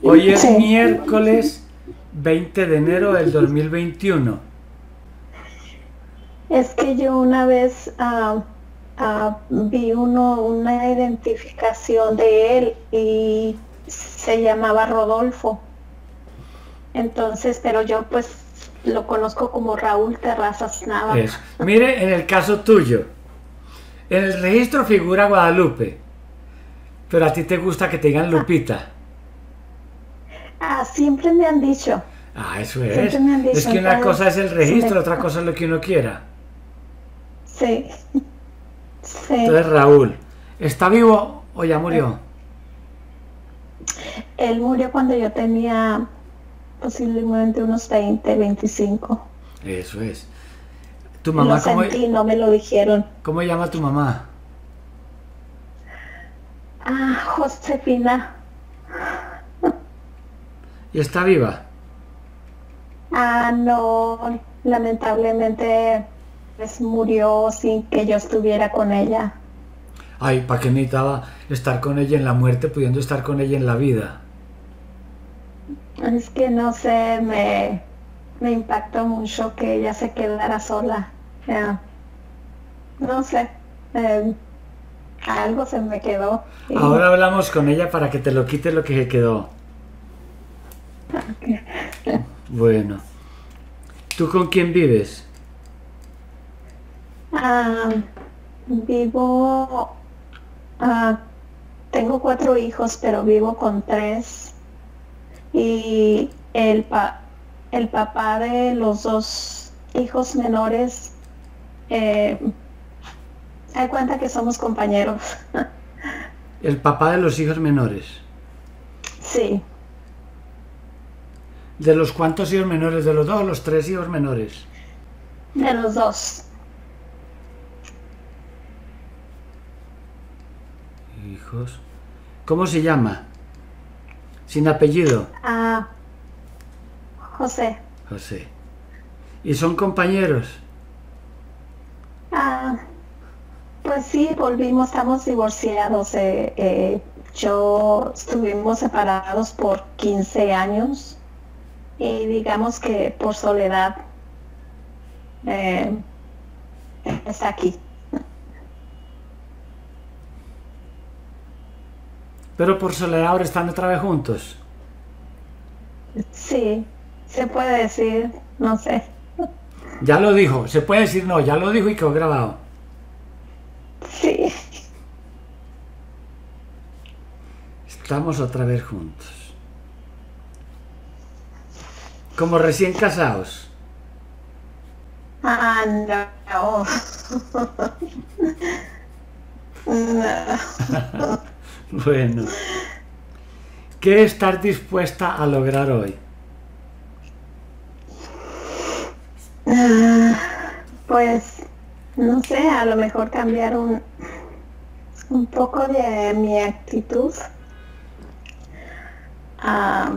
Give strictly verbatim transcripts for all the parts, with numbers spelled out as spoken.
Hoy es Sí, miércoles veinte de enero del dos mil veintiuno. es que yo una vez ah, ah, vi uno, una identificación de él y se llamaba Rodolfo. Entonces, pero yo pues lo conozco como Raúl Terrazas Nava. Eso. Mire, en el caso tuyo, en el registro figura Guadalupe, pero a ti te gusta que te digan Ah, Lupita. ah, siempre me han dicho, Ah, eso siempre es. me han Es dicho, que una cosa es entonces, el sí, registro, me, otra cosa es lo que uno quiera. sí, sí. Entonces, Raúl, ¿está vivo o ya murió? Él murió cuando yo tenía posiblemente unos veinte, veinticinco. Eso es. ¿Tu Lo mamá cómo, sentí, no me lo dijeron. cómo llama tu mamá? Ah, Josefina. ¿Y está viva? Ah, no, lamentablemente pues murió sin que yo estuviera con ella. Ay, ¿para qué necesitaba estar con ella en la muerte pudiendo estar con ella en la vida? Es que no sé, me, me impactó mucho que ella se quedara sola. Ya, no sé, eh, algo se me quedó. Ahora Y, hablamos con ella para que te lo quite lo que se quedó. Bueno, ¿tú con quién vives? ah, vivo, ah, tengo cuatro hijos, pero vivo con tres. Y el, pa- el papá de los dos hijos menores, eh, hay cuenta que somos compañeros. El papá de los hijos menores. Sí, ¿De los cuántos hijos menores? ¿De los dos o los tres hijos menores? de los dos. Hijos. ¿Cómo se llama? Sin apellido. Ah, José. José. ¿Y son compañeros? Ah, pues sí, volvimos, estamos divorciados. Eh, eh, yo estuvimos separados por quince años y digamos que por soledad eh, está aquí. Pero por soledad ahora están otra vez juntos. Sí, se puede decir, no sé. Ya lo dijo. Se puede decir no, ya lo dijo y quedó grabado. Sí, Estamos otra vez juntos. Como recién casados. ah, no. No. Bueno. ¿Qué estás dispuesta a lograr hoy? Ah, pues, no sé, a lo mejor cambiar un, un poco de mi actitud a,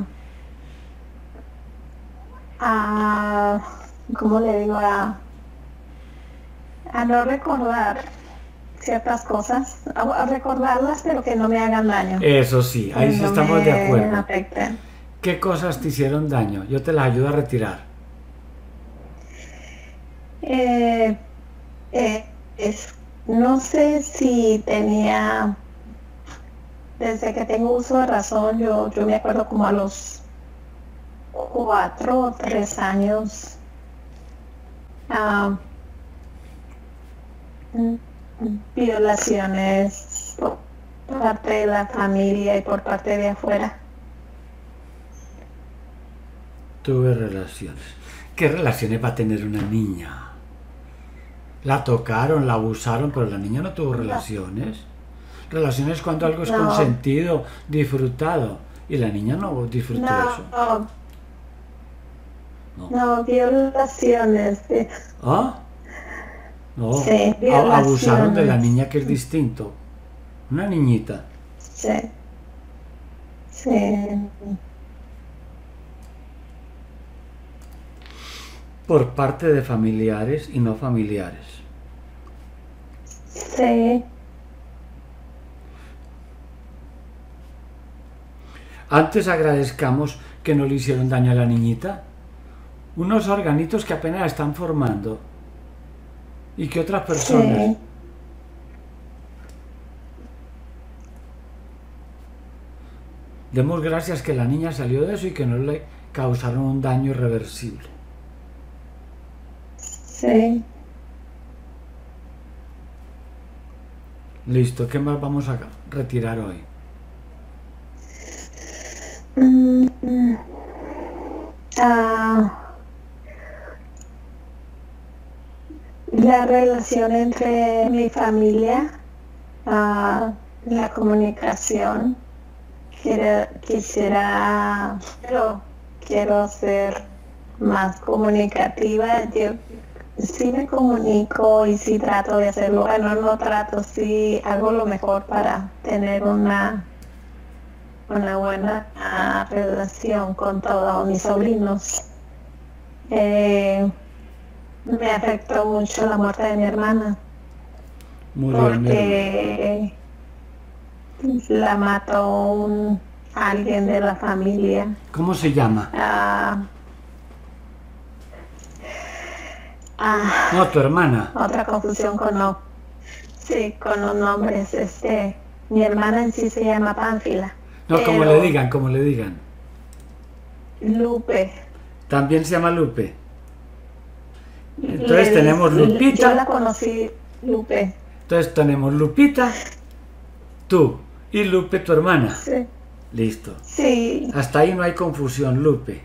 a ¿cómo le digo? A, a no recordar ciertas cosas, a, a recordarlas, pero que no me hagan daño, Eso sí, que ahí sí no estamos de me acuerdo. afecten. ¿Qué cosas te hicieron daño? Yo te las ayudo a retirar. Eh, eh, es, no sé si tenía, desde que tengo uso de razón, yo, yo me acuerdo como a los cuatro o tres años, ah, mm, violaciones por parte de la familia y por parte de afuera. Tuve relaciones. ¿Qué relaciones va a tener una niña? La tocaron, la abusaron, pero la niña no tuvo No, relaciones. Relaciones cuando algo es no, consentido, disfrutado. Y la niña no disfrutó eso. no, No. no, violaciones, sí, ¿Ah? No. sí, A- abusaron de la violaciones, niña, que es distinto. Una niñita. sí, sí, Por parte de familiares y no familiares. sí. Antes agradezcamos que no le hicieron daño a la niñita. Unos organitos que apenas están formando. Y que otras personas. Sí. Demos gracias que la niña salió de eso y que no le causaron un daño irreversible. Sí. Listo, ¿qué más vamos a retirar hoy? Mm, mm. Ah, la relación entre mi familia, ah, la comunicación. Quiero, quisiera, pero quiero ser más comunicativa. Yo sí me comunico y sí trato de hacerlo. Bueno, no trato, sí hago lo mejor para tener una, una buena uh, relación con todos mis sobrinos. Eh, me afectó mucho la muerte de mi hermana. Murió porque la mató un, alguien de la familia. ¿Cómo se llama? Ah, ah, No, tu hermana. Otra confusión con no. Sí, con los nombres. Este, mi hermana en sí se llama Pánfila. No, como le digan, como le digan. Lupe. También se llama Lupe. Entonces le, tenemos Lupita. Yo la conocí, Lupe. Entonces tenemos Lupita, tú y Lupe, tu hermana. Sí. Listo. Sí. Hasta ahí no hay confusión, Lupe.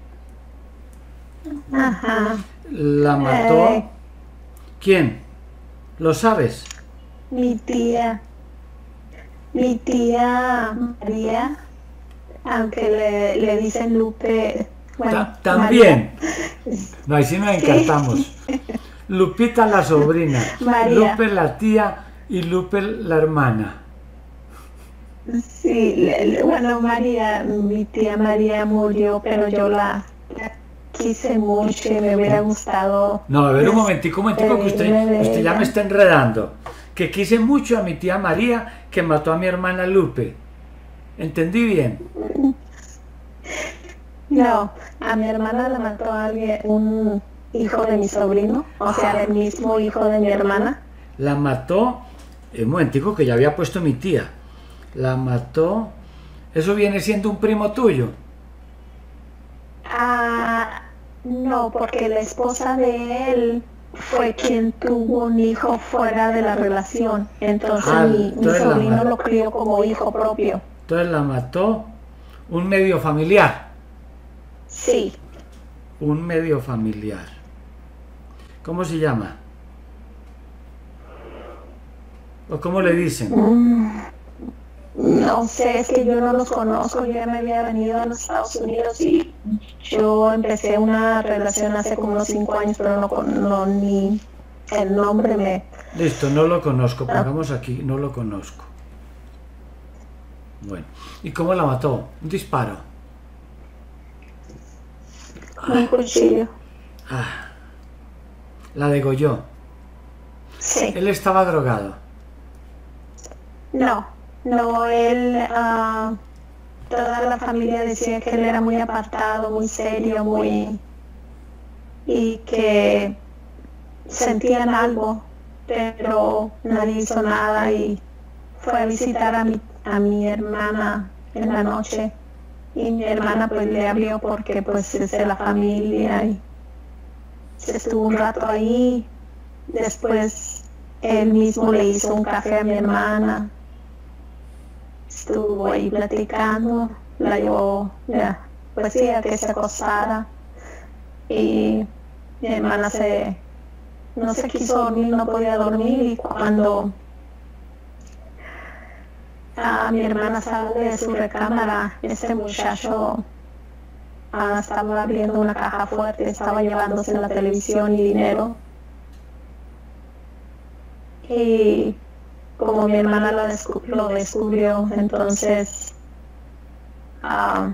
Ajá. La mató. Eh. ¿Quién? ¿Lo sabes? Mi tía. Mi tía María, aunque le, le dicen Lupe. Bueno, también. María. No, ahí sí nos encantamos. Sí. Lupita la sobrina, María. Lupe la tía y Lupe la hermana. Sí, le, le, bueno, María, mi tía María murió, pero yo la, la quise mucho y me hubiera gustado. No, a ver, un momentico, un momentico, que usted, usted ya me está enredando. Que quise mucho a mi tía María, que mató a mi hermana Lupe. ¿Entendí bien? No, a mi hermana la mató a alguien, un hijo de mi sobrino, o sea, el mismo hijo de mi hermana. La mató, un momentico que ya había puesto mi tía. La mató, ¿eso viene siendo un primo tuyo? Ah, no, porque la esposa de él fue quien tuvo un hijo fuera de la relación. Entonces ah, mi, mi sobrino lo crió como hijo propio. Entonces la mató un medio familiar. Sí. Un medio familiar. ¿Cómo se llama? ¿O cómo le dicen? Mm, no sé, es que yo no los conozco. Yo ya me había venido a los Estados Unidos y yo empecé una relación hace como unos cinco años, pero no, no ni el nombre me... Listo, no lo conozco. Pongamos aquí, no lo conozco. Bueno, ¿y cómo la mató? Un disparo. Un cuchillo. Ah, la degolló. Sí. Él estaba drogado. No, no, él, uh, toda la familia decía que él era muy apartado, muy serio, muy... y que sentían algo, pero nadie hizo nada y fue a visitar a mi, a mi hermana en la noche. Y mi hermana pues le abrió porque pues es de la familia y se estuvo un rato ahí. Después él mismo le hizo un café a mi hermana. Estuvo ahí platicando, la llevó, ya, pues sí, a que se acostara. Y mi hermana se, no se quiso dormir, no podía dormir y cuando a mi hermana sale de su recámara, este muchacho uh, estaba abriendo una caja fuerte, estaba llevándose la televisión y dinero. Y como mi hermana lo, descu lo descubrió, entonces uh,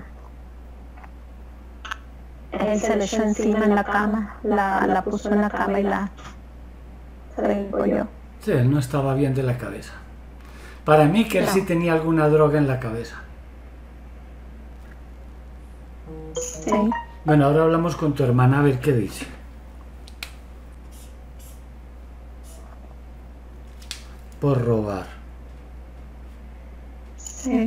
él se le echó encima en la cama, la, la puso en la cama y la se le encolló. Sí, él no estaba bien de la cabeza. Para mí que él no. sí tenía alguna droga en la cabeza. Sí. Bueno, ahora hablamos con tu hermana a ver qué dice. Por robar. Sí.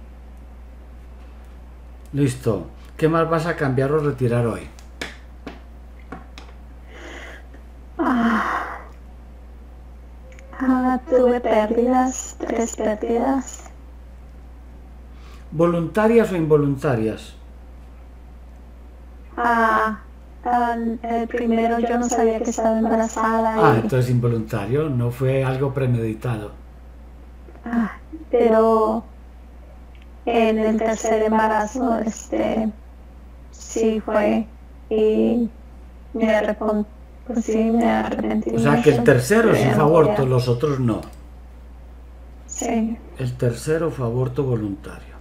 Listo. ¿Qué más vas a cambiar o retirar hoy? Ah, ah, tuve pérdidas, tres pérdidas. ¿Voluntarias o involuntarias? Ah, al- el primero yo no sabía que estaba embarazada, Ah, y- entonces involuntario, no fue algo premeditado. ah, pero en el tercer embarazo, este, sí fue, y me arrepentí, pues sí, me arrepentí O sea que el mucho. tercero sí Ya fue no aborto, quería- los otros no. Sí. El tercero fue aborto voluntario.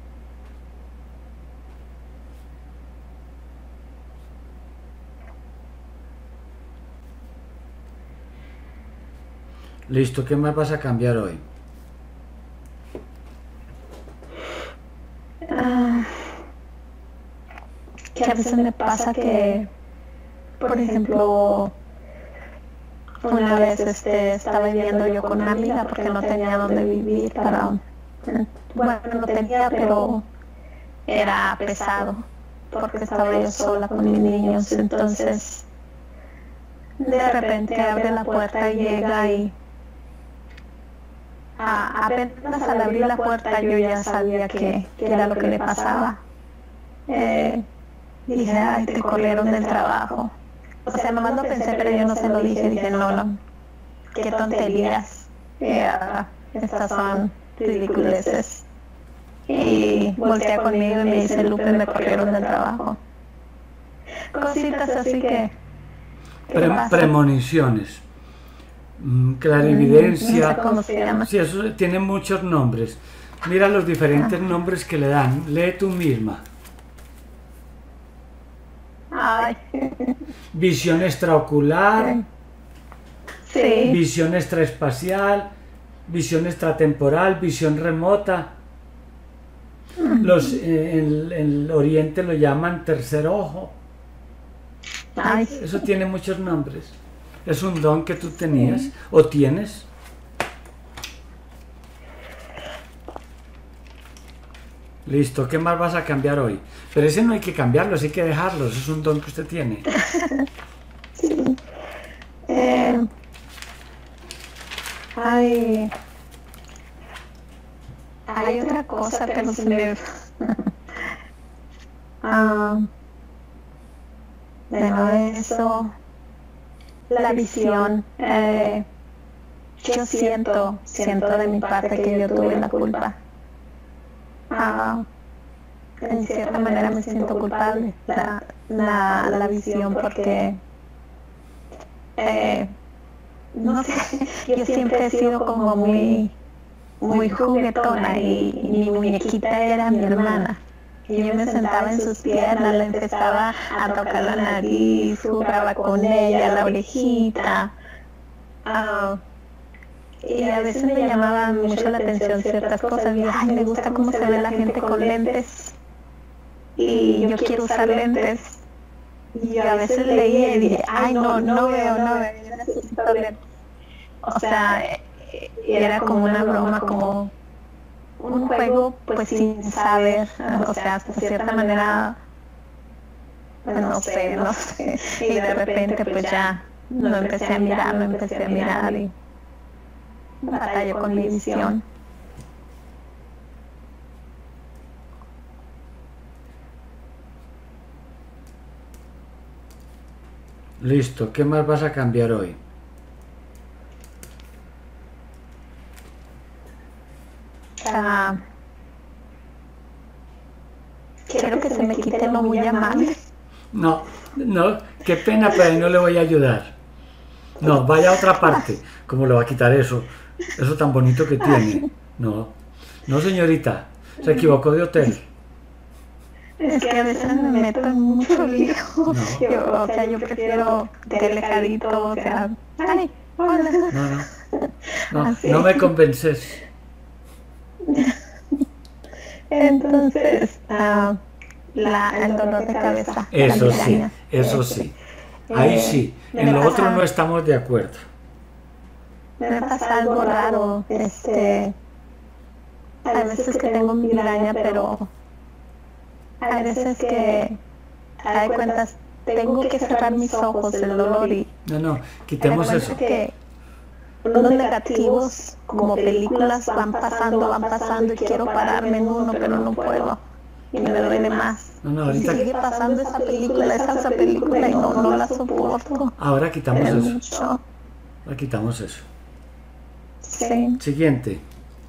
Listo, ¿qué más vas a cambiar hoy? Ah, que a veces me pasa que, por ejemplo, una vez este, estaba viviendo yo con una amiga porque no tenía dónde vivir para, bueno, no tenía, pero era pesado porque estaba yo sola con mis niños. Entonces, de repente abre la puerta y llega, y a- apenas al abrir la puerta yo ya sabía que, que era lo que le pasaba. Eh, dije, ay, te corrieron del trabajo. O sea, nomás lo pensé, pero yo no se lo dije. Dije, no, no, qué tonterías. Eh, ah, estas son ridiculeces. Y voltea conmigo y me dice, Lupe, me corrieron del trabajo. Cositas así que... ¿qué Pre- pasa? premoniciones. Mm, No clarividencia. sé cómo se llama. Sí, eso tiene muchos nombres. Mira los diferentes nombres que le dan. Lee tú misma. Ay, Visión extraocular, sí, visión extraespacial, visión extratemporal, visión remota. Los eh, en, en el oriente lo llaman tercer ojo. ay, Eso tiene muchos nombres. Es un don que tú tenías o tienes. Listo, ¿qué más vas a cambiar hoy? Pero ese no hay que cambiarlo, ese hay que dejarlo. Eso es un don que usted tiene. sí. Eh, ay, hay otra cosa, pero se me... Ah, bueno, eso, la visión. Eh, yo siento, siento de mi parte que yo tuve la culpa. Ah, en cierta manera me siento culpable, la, la, la visión, porque eh, no sé, yo siempre he sido como muy, muy juguetona, y mi muñequita era mi hermana. Y yo me sentaba en sus piernas, le empezaba a tocar la nariz, jugaba con ella, la orejita. Ah, y a veces me llamaban mucho la atención ciertas cosas. Y ay, me gusta cómo se ve la gente con lentes. Y yo quiero usar lentes. Y yo a veces leía y dije, ay, no, no veo, no veo, yo necesito lentes. O sea, era como una broma, como un juego, pues sin saber, o sea, hasta cierta manera, pues no sé, no sé. Y de repente pues ya lo empecé a mirar, lo empecé a mirar y batallé con mi visión. Listo, ¿qué más vas a cambiar hoy? Ah, quiero que se me quite lo muy amable. No, no, qué pena, pero ahí no le voy a ayudar. No, vaya a otra parte. ¿Cómo le va a quitar eso? Eso tan bonito que tiene. No, no señorita, se equivocó de hotel. Es que a veces me meto en mucho lío. No. Yo, o sea, yo prefiero de alejadito, o sea, ay, hola. No, no, no, Así. no me convences. Entonces, ah, la, el dolor de cabeza. Eso la sí, migraña. eso sí. Ahí Eh, sí. me En lo pasa- otro no estamos de acuerdo. Me pasa algo raro, este, hay veces que tengo migraña, pero hay veces que, hay cuentas, tengo que cerrar mis ojos del dolor y No, no, me quitemos cuenta eso. que unos negativos como películas van pasando, van pasando y quiero pararme en uno, pero no puedo y me duele más. No, no, Y ahorita, sigue pasando esa película, esa, esa película y no, no la soporto. ahora quitamos Es eso. mucho. Ahora quitamos eso. Sí. Siguiente.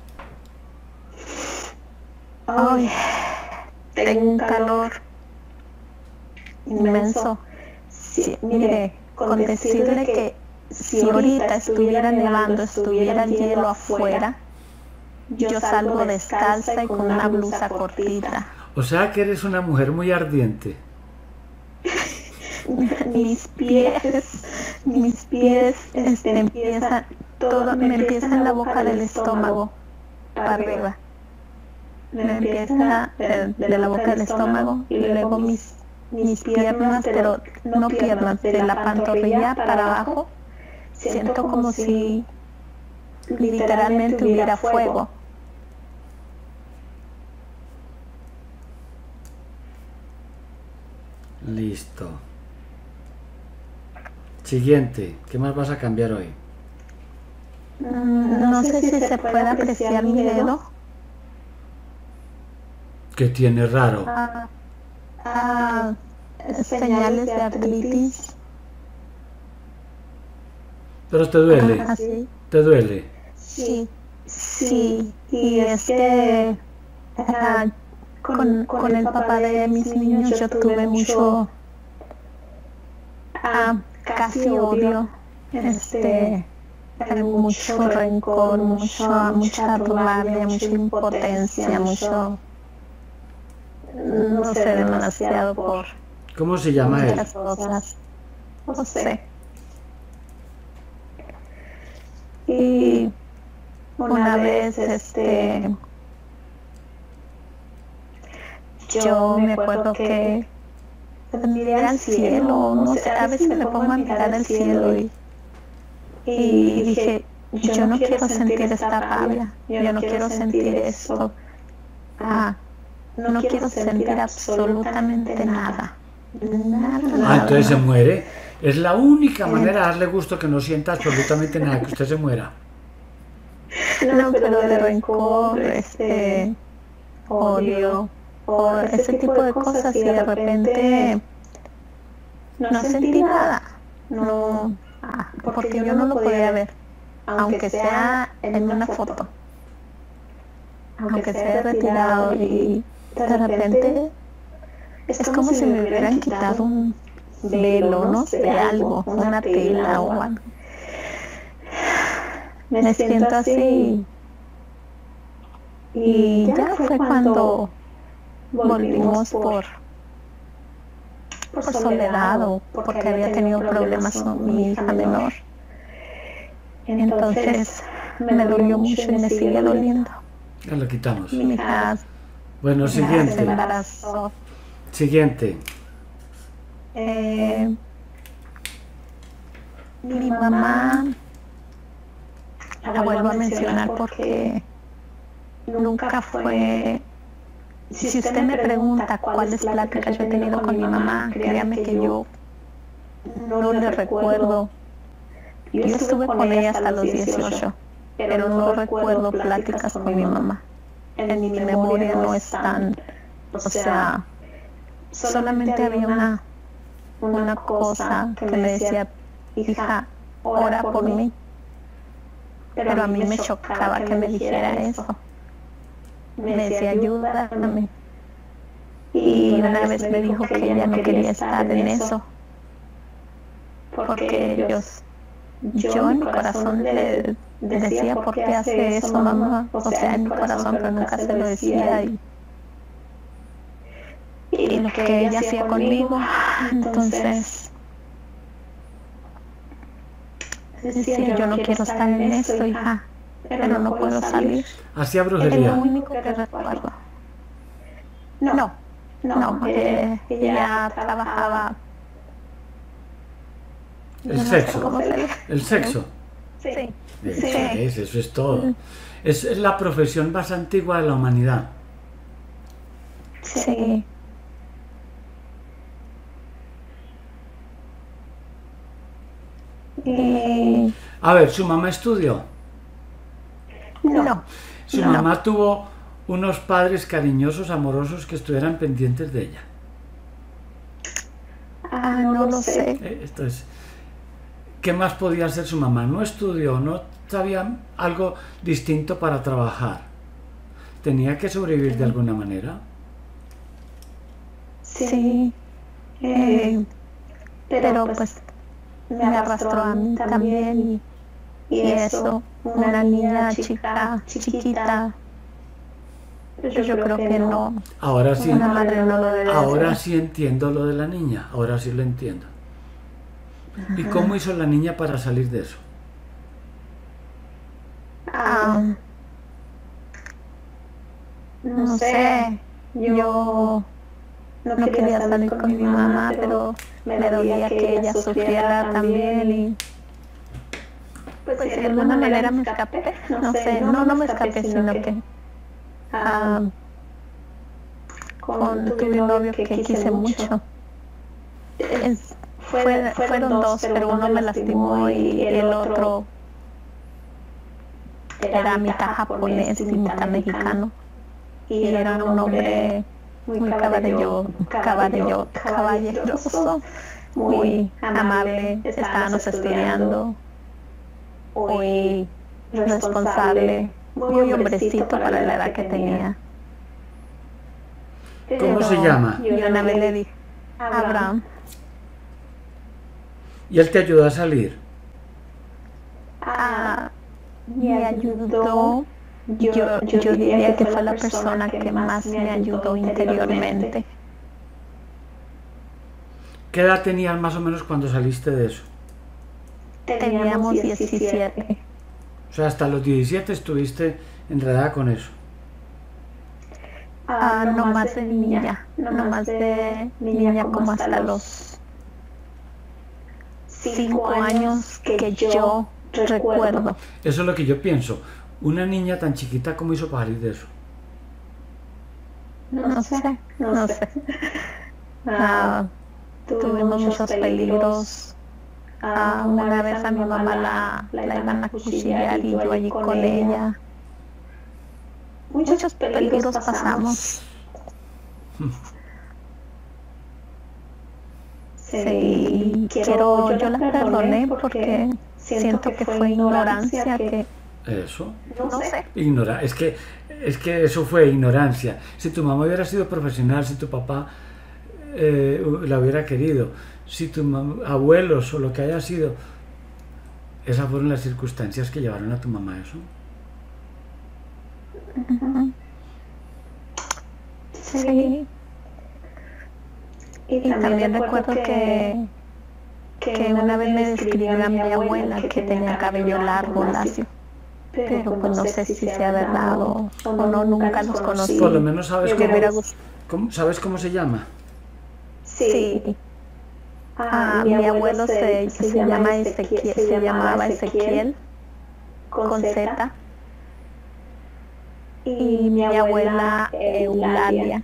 Ay, tengo un calor inmenso. Sí, mire, con decirle que si ahorita estuviera nevando, estuviera el hielo afuera, yo salgo descalza y con una blusa cortita. O sea que eres una mujer muy ardiente. Mis pies, mis pies, este, empiezan, todo, me empieza en la boca del estómago, para arriba. Me empieza de, de la boca del estómago y luego mis, mis piernas, pero no piernas, de la pantorrilla para abajo, siento como si literalmente hubiera fuego. Listo. Siguiente. ¿Qué más vas a cambiar hoy? Mm, No sé si se puede apreciar mi dedo. ¿Qué tiene raro? Ah, ah, señales de artritis. Pero te duele. Ah, sí. Te duele. Sí, sí, y es que ah, con, con el papá de mis niños yo tuve mucho, ah, casi odio, este, eh, mucho rencor, mucho, mucha rabia, mucha impotencia, mucho, no sé, demasiado por ¿Cómo se llama él? muchas cosas, no sé. Y una vez, este, yo me acuerdo que miré al cielo, no sé, a veces me pongo a mirar al cielo y, y dije, yo no quiero sentir esta rabia, yo no quiero sentir esto, ah, no quiero sentir absolutamente nada, nada, Ah, nada. entonces se muere. Es la única manera de darle gusto que no sienta absolutamente nada, que usted se muera. No, pero de rencor, este, odio, o ese tipo de cosas y de repente no sentí nada, no, ah, porque yo no lo podía ver, aunque sea en una foto, aunque sea retirado y de repente es como si me hubieran quitado un velo, no sé, algo, una tela o algo. Me siento así y ya fue cuando volvimos por, por soledad o porque había tenido problemas con mi hija menor. Entonces me dolió mucho y me sigue doliendo. Ya lo quitamos. Mi hija Bueno, se siguiente. embarazó. Siguiente. Eh, mi mamá, la vuelvo a mencionar porque nunca fue. Si usted me pregunta cuáles pláticas yo he tenido con mi mamá, créame que yo no le recuerdo. Yo estuve con ella hasta los dieciocho, pero no recuerdo pláticas con mi mamá. En mi memoria no están, o sea, solamente había una, una cosa que me decía, hija, ora por mí. Pero a mí me chocaba que me dijera eso. Me decía, ayúdame. Y una vez me dijo que ella no quería estar en eso, porque ellos, yo en mi corazón le decía, ¿por qué hace eso, mamá? O sea, en mi corazón, pero nunca se lo decía. Y, y lo que ella hacía conmigo, entonces decía, yo no quiero estar en esto, hija, pero no puedo salir. Hacía Es lo brujería. único que recuerdo. No, No, eh, ella trabajaba. El no sé sexo. cómo se le- El sexo. Sí. Eso Sí. es, eso es todo. Es, es la profesión más antigua de la humanidad. Sí. Y A ver, su mamá estudió. no, Su no. mamá tuvo unos padres cariñosos, amorosos, que estuvieran pendientes de ella. Ah, no lo sé. Eh, Esto es, ¿qué más podía hacer su mamá? No estudió, no sabía algo distinto para trabajar. Tenía que sobrevivir de alguna manera. Sí. Eh, pero pues me arrastró a mí también y, y eso, una niña chica, chiquita, pues yo creo que no, Ahora sí, una madre no lo debe ahora hacer. sí entiendo lo de la niña, ahora sí lo entiendo. ¿Y cómo hizo la niña para salir de eso? Ah, no sé, yo no quería salir con mi mamá, pero me dolía que ella sufriera también y pues de alguna manera me escapé, no sé, no, no me escapé, sino que ah, con, tuve un novio que quise mucho. Es- fue- fueron dos, pero uno me lastimó y el otro era mitad japonés y mitad mexicano. Y era un hombre muy caballeroso, caballeroso, caballeroso, muy amable, estábamos estudiando, muy responsable, muy hombrecito para la edad que tenía. ¿Cómo se llama? Yo una vez le dije, Abraham, ¿Y él te ayudó a salir? ah, me ayudó. Yo, yo diría que fue la persona que más me ayudó interiormente. ¿Qué edad tenías más o menos cuando saliste de eso? Teníamos diecisiete. O sea, hasta los diecisiete estuviste enredada con eso. Ah, no más de niña, no más de niña como hasta los cinco años que yo recuerdo. Eso es lo que yo pienso. Una niña tan chiquita, ¿cómo hizo para salir de eso? No sé, no sé. Ah, tuvimos muchos peligros. Ah, una vez a mi mamá la, la iban a cuchillar y yo allí con ella. Muchos peligros pasamos. Sí, quiero, yo la perdoné porque siento que fue ignorancia, que Eso. no sé. Ignora. Es que, es que eso fue ignorancia. Si tu mamá hubiera sido profesional, si tu papá eh, la hubiera querido, si tu mam- abuelos o lo que haya sido, esas fueron las circunstancias que llevaron a tu mamá a eso. Sí. Y también recuerdo que, que una vez me describió a mi abuela que tenía cabello largo, lacio. Pero pues no sé si sea verdad o, o no, nunca los conocí. Por lo menos sabes Me cómo, hubiera gustado. cómo- ¿sabes cómo se llama? Sí. Ah, mi abuelo se, se llama Ezequiel, se llamaba Ezequiel con Z. Y mi abuela Eulalia.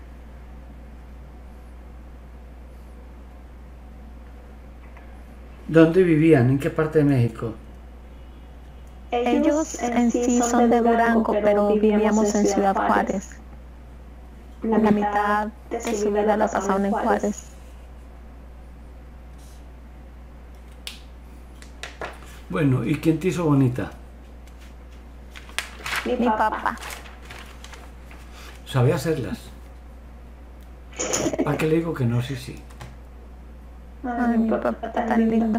¿Dónde vivían? ¿En qué parte de México? Ellos en sí son de Durango, pero vivíamos en Ciudad Juárez. La mitad de su vida la pasaron en Juárez. Bueno, ¿y quién te hizo bonita? Mi papá. Sabía hacerlas. ¿Para qué le digo que no? Sí, sí. Ay, mi papá tan lindo.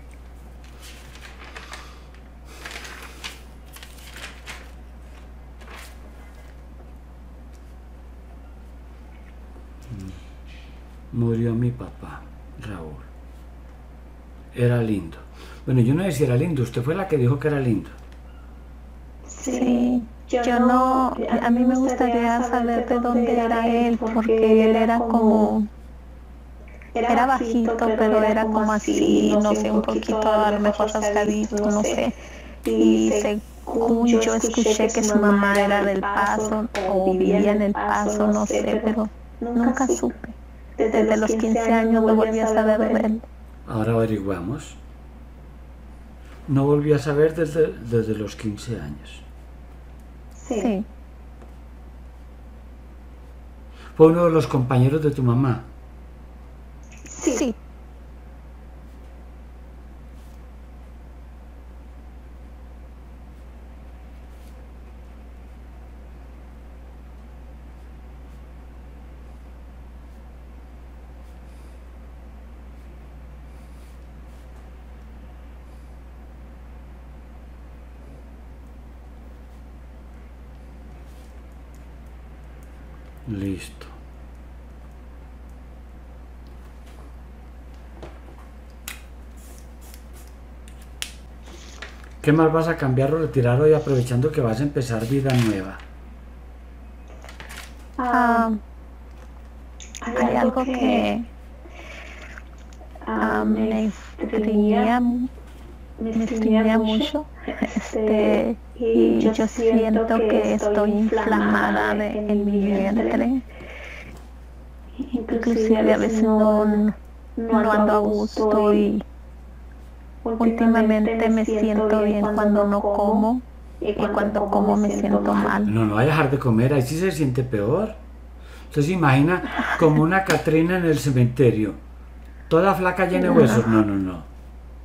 Murió mi papá, Raúl. Era lindo. Bueno, yo no decía era lindo, usted fue la que dijo que era lindo. Sí, Yo no, a mí me gustaría saber de dónde era él, porque él era como, era bajito, pero era como así, no sé, un poquito a lo mejor rasgadito, no sé. Y según yo escuché que su mamá era del Paso o vivía en el Paso, no sé, pero nunca supe. Desde los quince años no volví a saber de él. Ahora averiguamos. No volví a saber desde, desde los quince años. Sí. ¿Fue uno de los compañeros de tu mamá? Sí. Listo. ¿Qué más vas a cambiar o retirar hoy aprovechando que vas a empezar vida nueva? Ah, hay algo que ah, me estreñía, me estreñía mucho, este, y yo siento que estoy inflamada de, en mi vientre. Inclusive a veces no, no ando a gusto y últimamente me siento bien cuando no como y cuando como me siento mal. No, no vaya a dejar de comer, ahí sí se siente peor. Usted se imagina como una Catrina en el cementerio, toda flaca llena de huesos. No, no, no.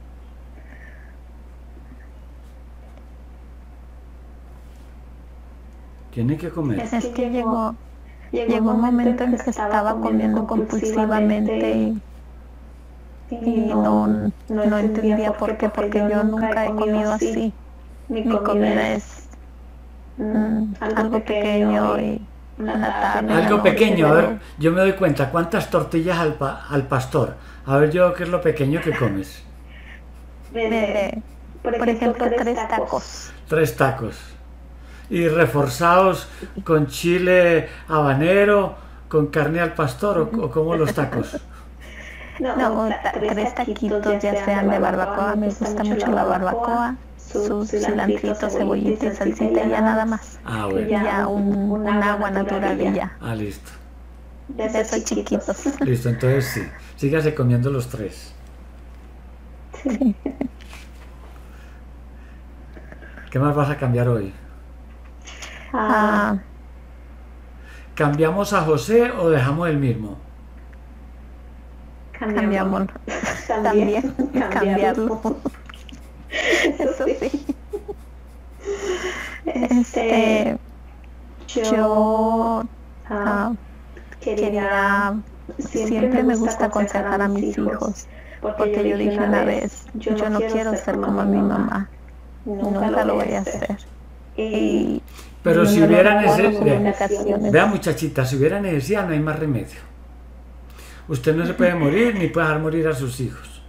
Tiene que comer. Es que llegó, llegó un momento en que estaba comiendo compulsivamente y, y no, no entendía por qué, porque yo nunca he comido así. Mi comida es mm, algo pequeño y una tarde. Algo pequeño, a ver, yo me doy cuenta, ¿cuántas tortillas al, pa al pastor? A ver yo qué es lo pequeño que comes. De, por, por ejemplo, tres tacos. Tres tacos. Y reforzados con chile habanero, con carne al pastor, o, o como los tacos. No, no ta tres taquitos, ya sean de barbacoa, me gusta mucho la barbacoa, su cilantrito, cebollita y salsita y ya nada más. Ah, bueno. Y ya un, un agua natural y ya. Ah, listo. De esos chiquitos. Listo, entonces sí, sígase comiendo los tres. Sí. ¿Qué más vas a cambiar hoy? Ah, ¿Cambiamos a José o dejamos el mismo? cambiamos. También, cambiarlo. Eso sí. Este, yo ah, quería, siempre me gusta aconsejar a mis hijos, porque yo dije una vez, yo no quiero ser como mi mamá, nunca lo voy a hacer. Y Pero si hubiera necesidad, ocasiones. vea muchachita, si hubiera necesidad no hay más remedio. Usted no se puede morir ni puede dejar morir a sus hijos.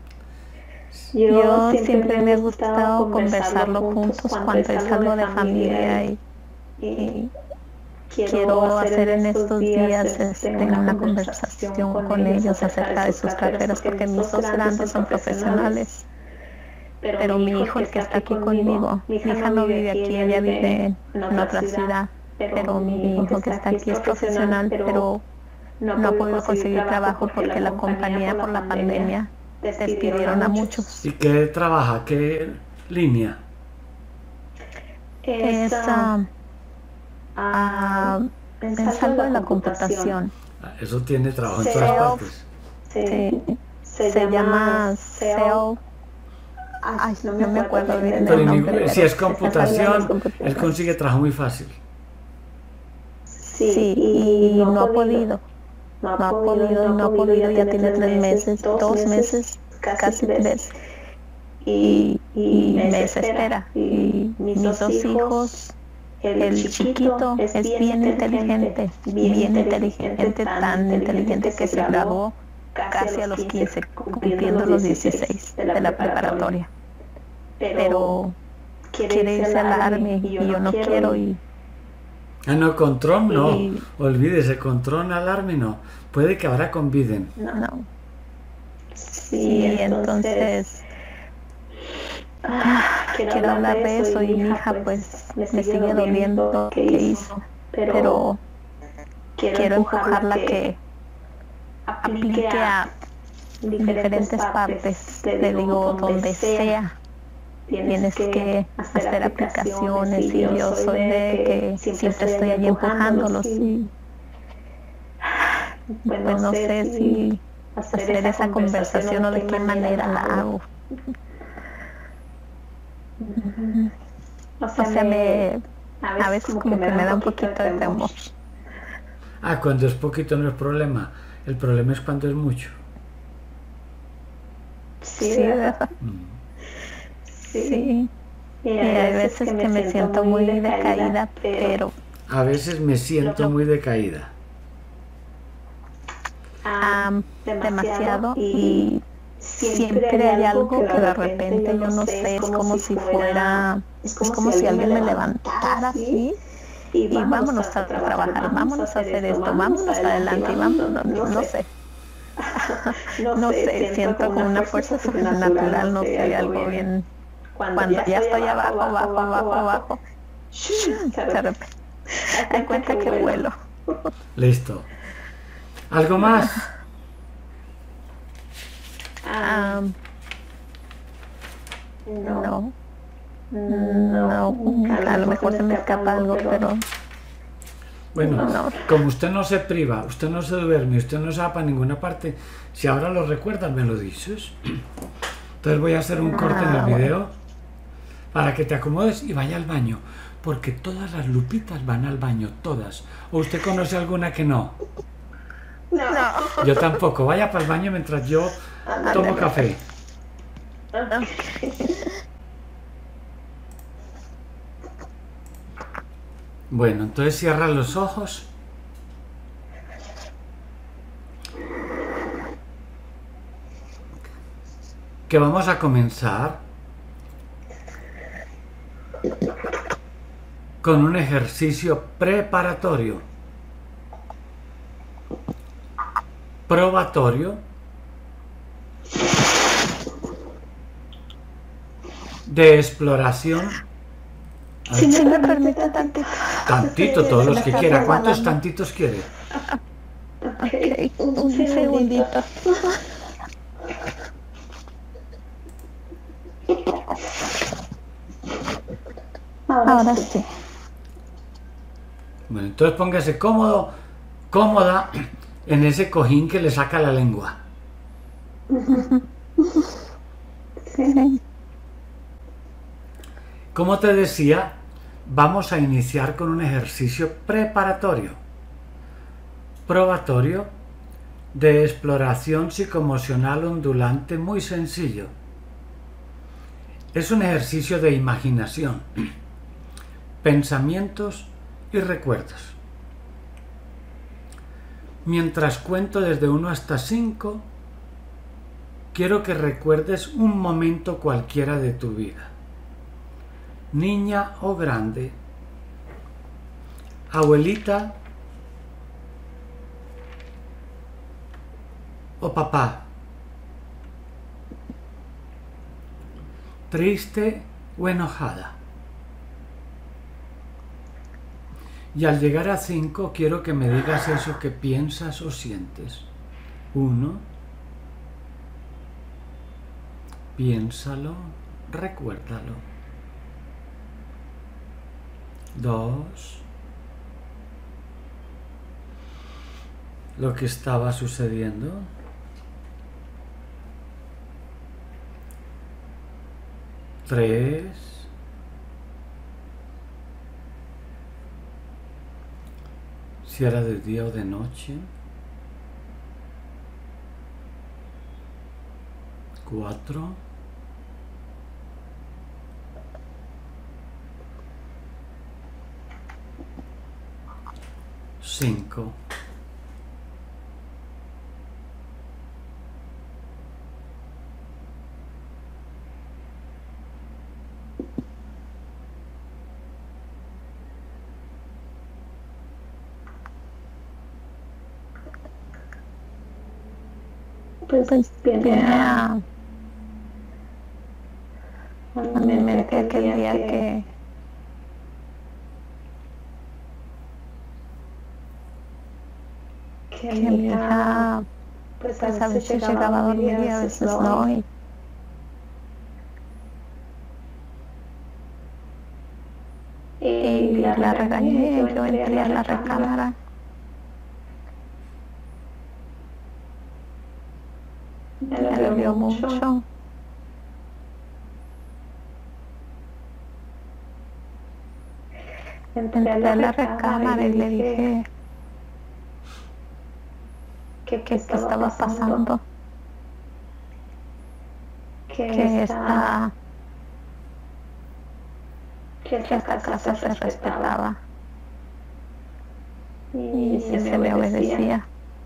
Yo siempre me ha gustado conversarlo juntos cuando es algo de familia y, y quiero hacer en estos días este, una conversación con ellos acerca de sus carreras, porque mis dos grandes son profesionales. Pero mi hijo, el que está aquí conmigo, mi hija no vive aquí, ella vive en otra ciudad, pero mi hijo que está aquí es profesional, pero no ha podido conseguir trabajo porque la compañía por la pandemia despidieron a muchos. ¿Y qué trabaja? ¿Qué línea? Es, uh, uh, es algo de la computación. Eso tiene trabajo en todas partes. Sí, se, se llama S E O. Ay, no me, no me acuerdo bien Pero del nombre. si es computación, él consigue trabajo muy fácil. Sí, y no ha podido. No ha podido, no ha podido, ya tiene tres meses, dos meses, casi tres. Y, y me desespera. Y mis dos hijos, el chiquito es bien inteligente, bien inteligente, tan inteligente que se graduó casi a los quince, cumpliendo los dieciséis de la preparatoria. Pero quiere irse al army y yo no quiero y... Ah, no, con Trump no. Y- Olvídese, con Trump al Army no. Puede que ahora conviden. No. Sí, entonces... ah, quiero hablar de eso y mi hija pues me sigue doliendo que hizo, pero quiero empujarla que aplique a diferentes partes. Le digo, donde sea, tienes que hacer aplicaciones y yo soy de que siempre estoy allí empujándolos y pues no sé si hacer esa conversación o de qué manera la hago. O sea, me, a veces como que me da un poquito de temor. Ah, cuando es poquito no es problema. El problema es cuando es mucho. Sí, ¿verdad? Mm. Sí. Y hay veces que me siento muy decaída, pero A veces me siento muy decaída. am, demasiado y siempre hay algo que de repente yo no sé, es como si fuera, es como si alguien me levantara así y vámonos a trabajar, vámonos a hacer esto, vámonos adelante y vámonos, no, no sé. No sé, siento como una fuerza sobrenatural, no sé, algo bien. Cuando ya estoy abajo, abajo, abajo, abajo, de repente, hay cuenta que vuelo. Listo. ¿Algo más? Am, no, no, a lo mejor se me escapa algo, pero Bueno, No. como usted no se priva, usted no se duerme, usted no se va para ninguna parte, si ahora lo recuerdas, me lo dices. Entonces voy a hacer un corte en el Ah, bueno. video para que te acomodes y vaya al baño, porque todas las lupitas van al baño, todas. ¿O usted conoce alguna que no? no. Yo tampoco. Vaya para el baño mientras yo tomo Ándale. café. Bueno, entonces cierra los ojos. Que vamos a comenzar con un ejercicio preparatorio, probatorio, de exploración. Si me permite tantito. Tantito, todos los que quiera. ¿Cuántos tantitos quiere? Ok, un segundito. Ahora sí. Bueno, entonces póngase cómodo, cómoda en ese cojín que le saca la lengua. Sí. Como te decía, vamos a iniciar con un ejercicio preparatorio, probatorio, de exploración psicoemocional ondulante muy sencillo. Es un ejercicio de imaginación, pensamientos y recuerdos. Mientras cuento desde uno hasta cinco, quiero que recuerdes un momento cualquiera de tu vida, niña o grande, abuelita o papá, triste o enojada. Y al llegar a cinco quiero que me digas eso que piensas o sientes. Uno, piénsalo, recuérdalo. Dos, lo que estaba sucediendo. Tres, si era de día o de noche. Cuatro, cinco. pues, pues viene a, a mi mente aquel día que que mi hija pues a veces llegaba a dormir y a veces no, y y la regañé, yo entré a la recámara me dolió mucho. Entré a la recámara y le dije que qué estaba pasando, que esta que esta casa se respetaba y se me obedecía.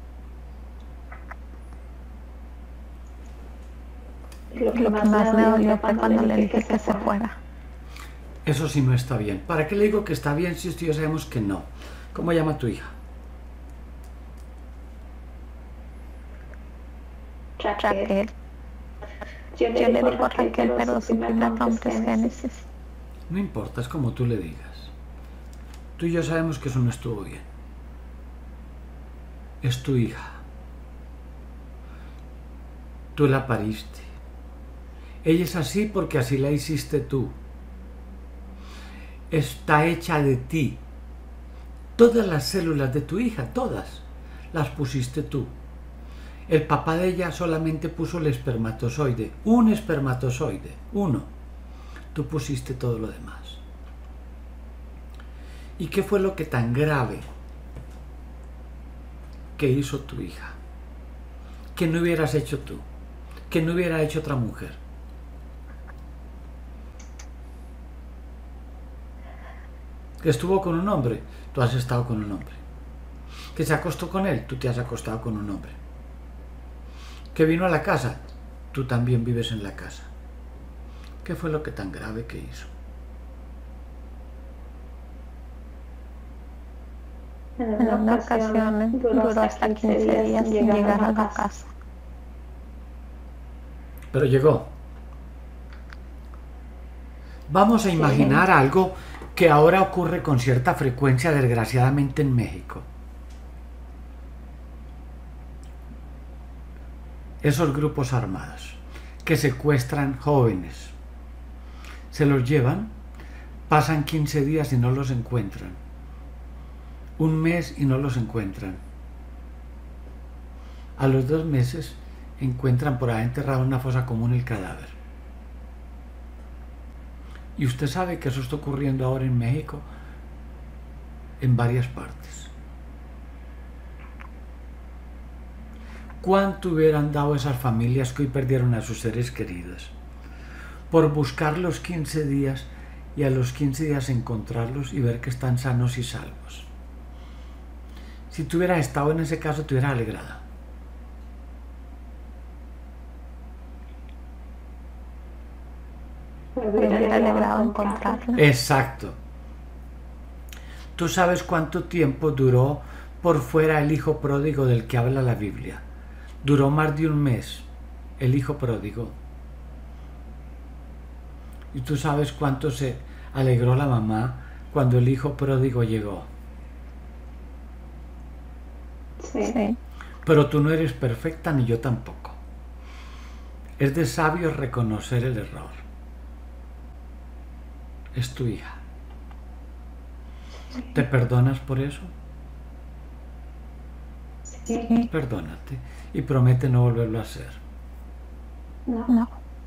Lo que más me dolió fue cuando le dije que se fuera. Eso sí no está bien. ¿Para qué le digo que está bien si usted y yo sabemos que no? ¿Cómo llama tu hija? Raquel. Yo le, yo le digo Raquel, pero su primer nombre es Génesis. No importa, es como tú le digas. Tú y yo sabemos que eso no estuvo bien. Es tu hija. Tú la pariste. Ella es así porque así la hiciste tú. Está hecha de ti. Todas las células de tu hija, todas, las pusiste tú. El papá de ella solamente puso el espermatozoide, un espermatozoide, uno. Tú pusiste todo lo demás. ¿Y qué fue lo que tan grave que hizo tu hija? Que no hubieras hecho tú, que no hubiera hecho otra mujer. Que estuvo con un hombre, tú has estado con un hombre. Que se acostó con él, tú te has acostado con un hombre. Que vino a la casa, tú también vives en la casa. ¿Qué fue lo que tan grave que hizo? En una ocasión duró hasta quince días sin llegar a la casa. Pero llegó. Vamos a imaginar sí. algo que ahora ocurre con cierta frecuencia, desgraciadamente, en México. Esos grupos armados que secuestran jóvenes, se los llevan, pasan quince días y no los encuentran, un mes y no los encuentran, a los dos meses encuentran por ahí enterrado en una fosa común el cadáver. Y usted sabe que eso está ocurriendo ahora en México en varias partes. ¿Cuánto hubieran dado esas familias que hoy perdieron a sus seres queridos por buscar los quince días y a los quince días encontrarlos y ver que están sanos y salvos? Si tú hubieras estado en ese caso, te hubieras alegrado. Me hubiera alegrado encontrarlo. Exacto. ¿Tú sabes cuánto tiempo duró por fuera el hijo pródigo del que habla la Biblia? Duró más de un mes el hijo pródigo. ¿Y tú sabes cuánto se alegró la mamá cuando el hijo pródigo llegó? Sí. Pero tú no eres perfecta, ni yo tampoco. Es de sabios reconocer el error. Es tu hija. ¿Te perdonas por eso? Sí. Perdónate y promete no volverlo a hacer. No. No.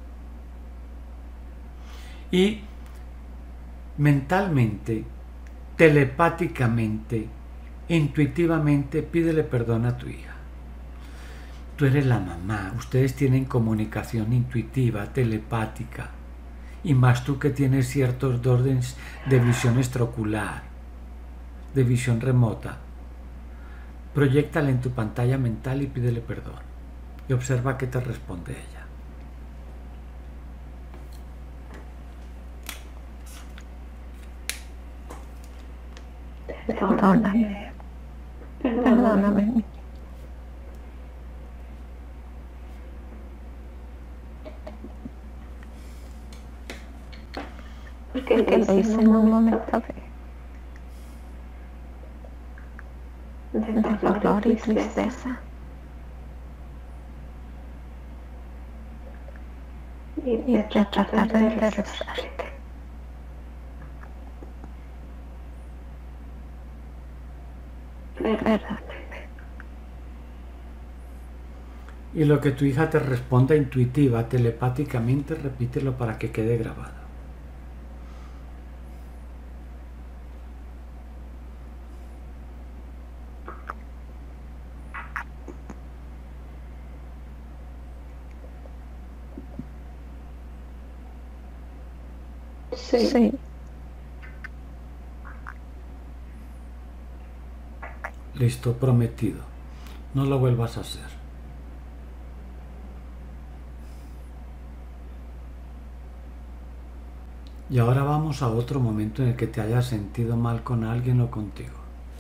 Y mentalmente, telepáticamente, intuitivamente, pídele perdón a tu hija. Tú eres la mamá, ustedes tienen comunicación intuitiva, telepática, y más tú que tienes ciertos órdenes de visión extraocular, de visión remota. Proyéctala en tu pantalla mental y pídele perdón. Y observa qué te responde ella. Perdóname. Perdóname. porque lo hice en un momento de, de dolor y tristeza. Y de, y de tratar de enderezarte. Perdóname. Y lo que tu hija te responda intuitiva, telepáticamente, repítelo para que quede grabado. Sí. Sí. Listo, prometido. No lo vuelvas a hacer. Y ahora vamos a otro momento en el que te hayas sentido mal con alguien o contigo.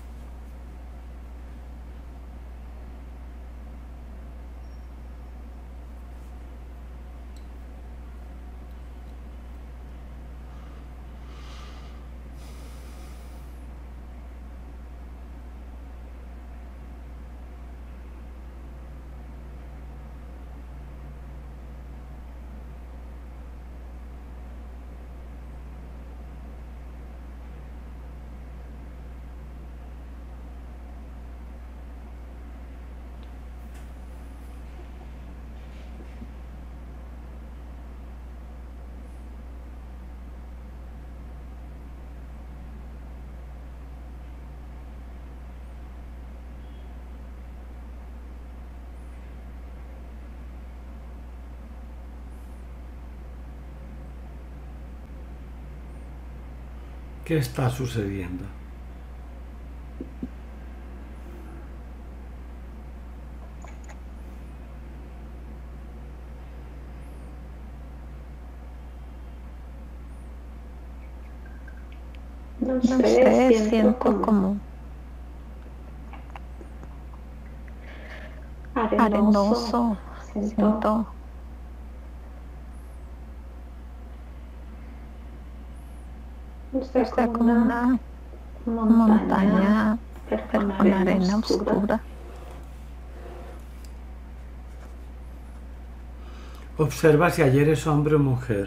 ¿Qué está sucediendo? No sé, no sé siento, siento como, como arenoso, arenoso siento, siento o sea, como, como una, una montaña, montaña con arena, arena oscura. oscura. Observa si ayer es hombre o mujer.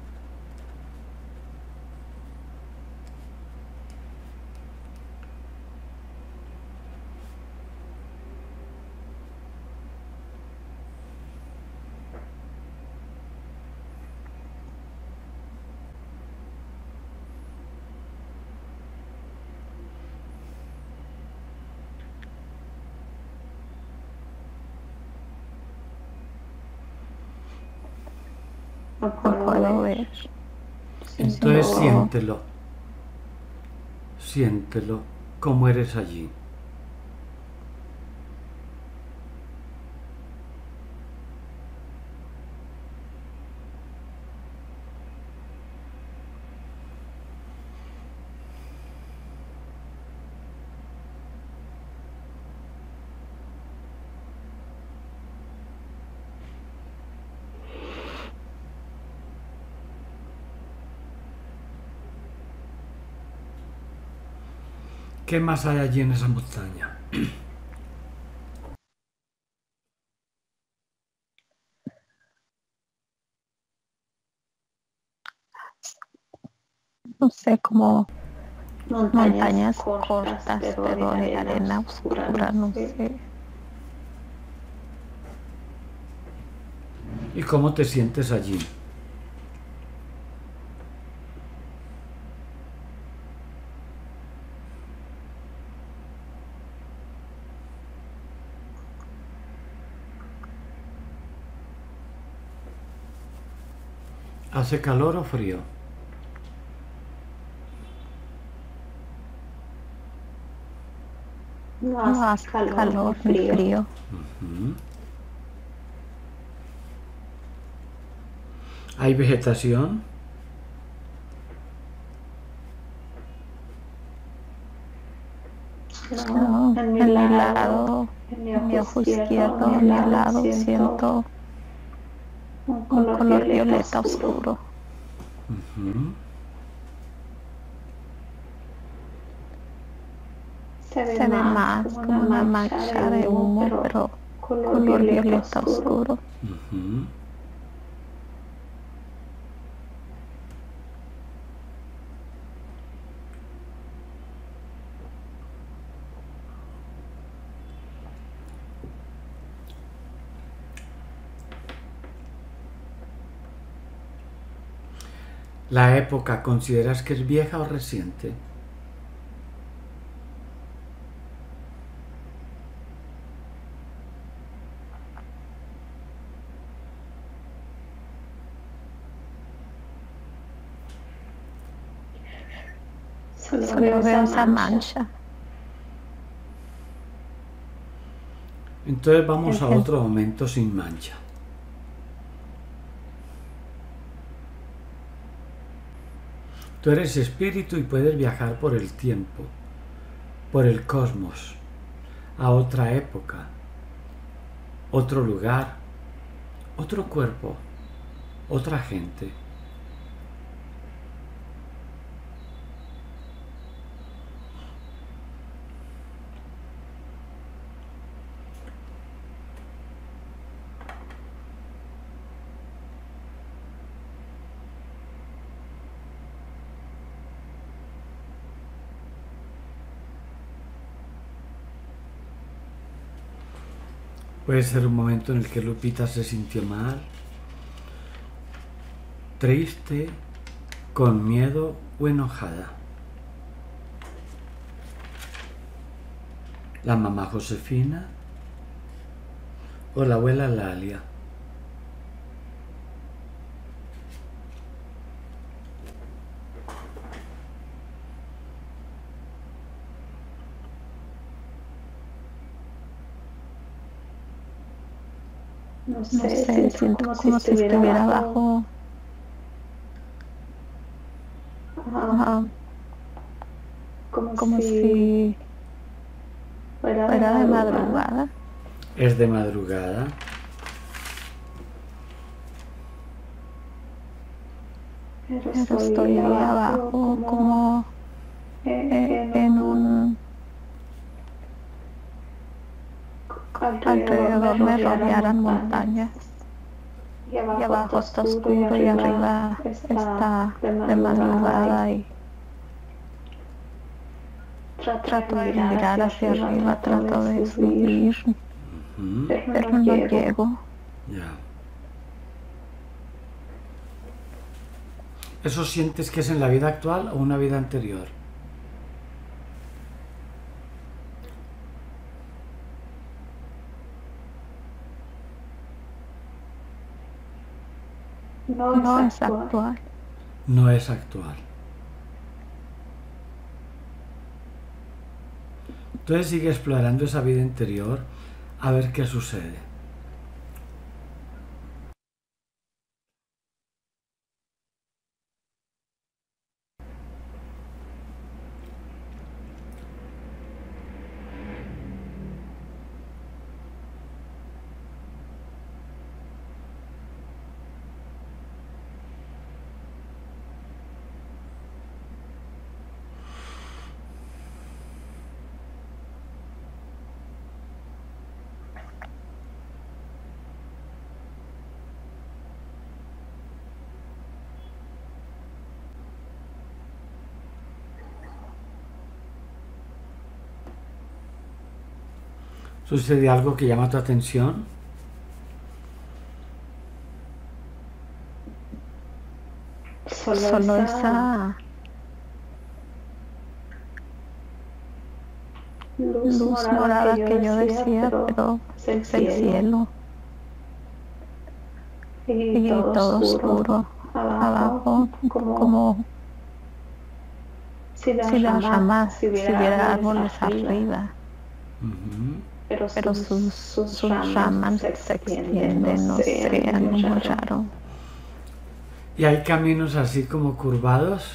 No puedo, no puedo ver. Entonces no. siéntelo. Siéntelo como eres allí. ¿Qué más hay allí en esa montaña? No sé, como montañas, montañas cortas, cortas, pero de arena, arena oscura, oscura, no sé. sé. ¿Y cómo te sientes allí? ¿Hace calor o frío? No hace, no hace calor, calor ni frío. frío. Uh-huh. ¿Hay vegetación? No, en mi, en lado, lado, en mi ojo, mi ojo izquierdo, a mi lado, siento, siento un color, un color violeta, violeta oscuro. Uh-huh. se ve más como una mancha de humo, pero color violeta oscuro. Ujú. La época, ¿consideras que es vieja o reciente? Solo, Solo veo esa mancha. mancha. Entonces vamos a otro momento sin mancha. Tú eres espíritu y puedes viajar por el tiempo, por el cosmos, a otra época, otro lugar, otro cuerpo, otra gente. Puede ser un momento en el que Lupita se sintió mal, triste, con miedo o enojada. La mamá Josefina o la abuela Lalia. No sé, no sé siento, siento como, como si estuviera, estuviera abajo. Ajá. Como, como si fuera de, fuera de madrugada. madrugada. Es de madrugada. Pero estoy, Pero estoy abajo, abajo como, como en, en, en un... Alrededor me rodearan montañas y abajo, y abajo está oscuro y arriba está de madrugada y trato de mirar hacia arriba, trato de subir, uh-huh. pero, pero no llego. llego. Ya. ¿Eso sientes que es en la vida actual o una vida anterior? No, no es actual. actual. No es actual. Entonces sigue explorando esa vida interior a ver qué sucede. ¿Sucede algo que llama tu atención? Solo, Solo esa... esa luz, luz morada, morada que, yo que yo decía, decía pero, pero es el cielo. cielo. Y, y todo, todo oscuro, oscuro abajo, abajo como, como si las si ramas, ramas, si hubiera, si hubiera árboles arriba. arriba. Uh-huh. Pero, pero sus, sus, sus ramas, ramas se extienden, no sé, algo muy raro. Y hay caminos así como curvados.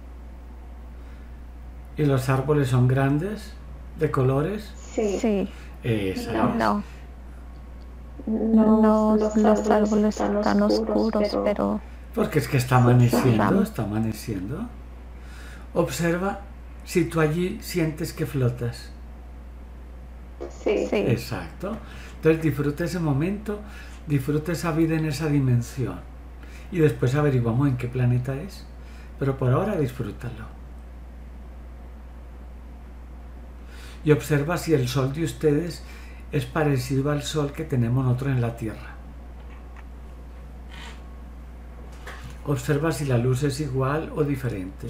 ¿Y los árboles son grandes? ¿De colores? Sí. sí. Esa no, es. no. No, los, los árboles están oscuros, pero, pero... Porque es que está amaneciendo, está amaneciendo. Observa si tú allí sientes que flotas. Sí. Sí. Exacto. Entonces disfruta ese momento, disfruta esa vida en esa dimensión. Y después averiguamos en qué planeta es. Pero por ahora disfrútalo. Y observa si el sol de ustedes es parecido al sol que tenemos nosotros en la Tierra. Observa si la luz es igual o diferente.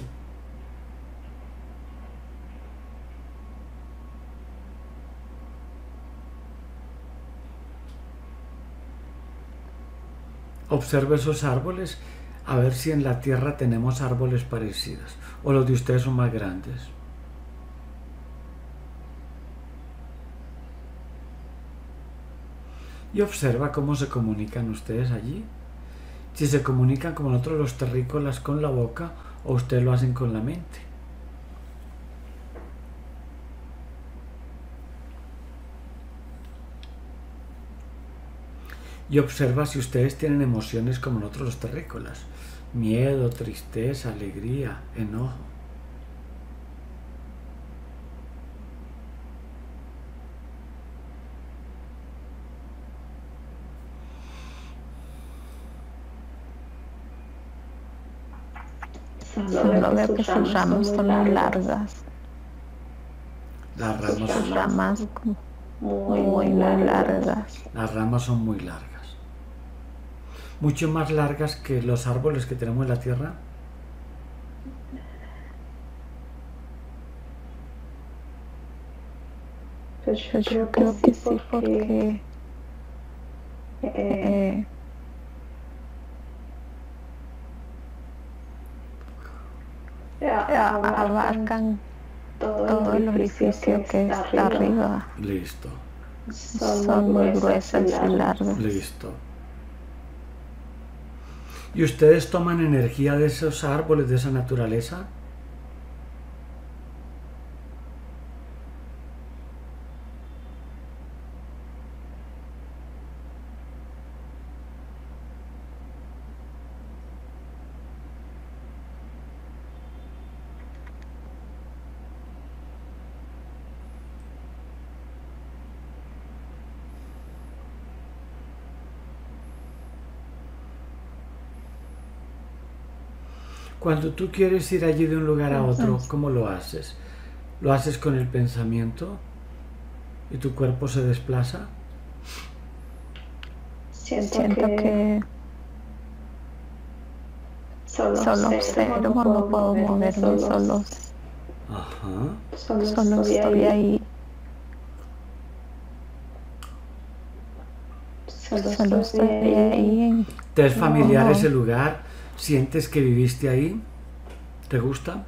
Observa esos árboles a ver si en la Tierra tenemos árboles parecidos o los de ustedes son más grandes. Y observa cómo se comunican ustedes allí. Si se comunican como nosotros los terrícolas con la boca o ustedes lo hacen con la mente. Y observa si ustedes tienen emociones como nosotros los terrícolas. Miedo, tristeza, alegría, enojo. Solo veo que sus ramas son muy largas. Las ramas Sus son, ramas muy, muy, muy largas. las ramas son muy largas. Mucho más largas que los árboles que tenemos en la Tierra. Pues yo, yo creo que sí, porque eh, abarcan todo el orificio que está arriba. Listo. Son muy gruesas y largas. Listo. ¿Y ustedes toman energía de esos árboles, de esa naturaleza? Cuando tú quieres ir allí de un lugar a otro, ¿cómo lo haces? ¿Lo haces con el pensamiento y tu cuerpo se desplaza? Siento, Siento que, que solo, solo observo, no puedo moverme solo. Ajá. Solo, solo estoy ahí. Solo, solo estoy ahí. ¿Te es familiar No. ese lugar? ¿Sientes que viviste ahí? ¿Te gusta?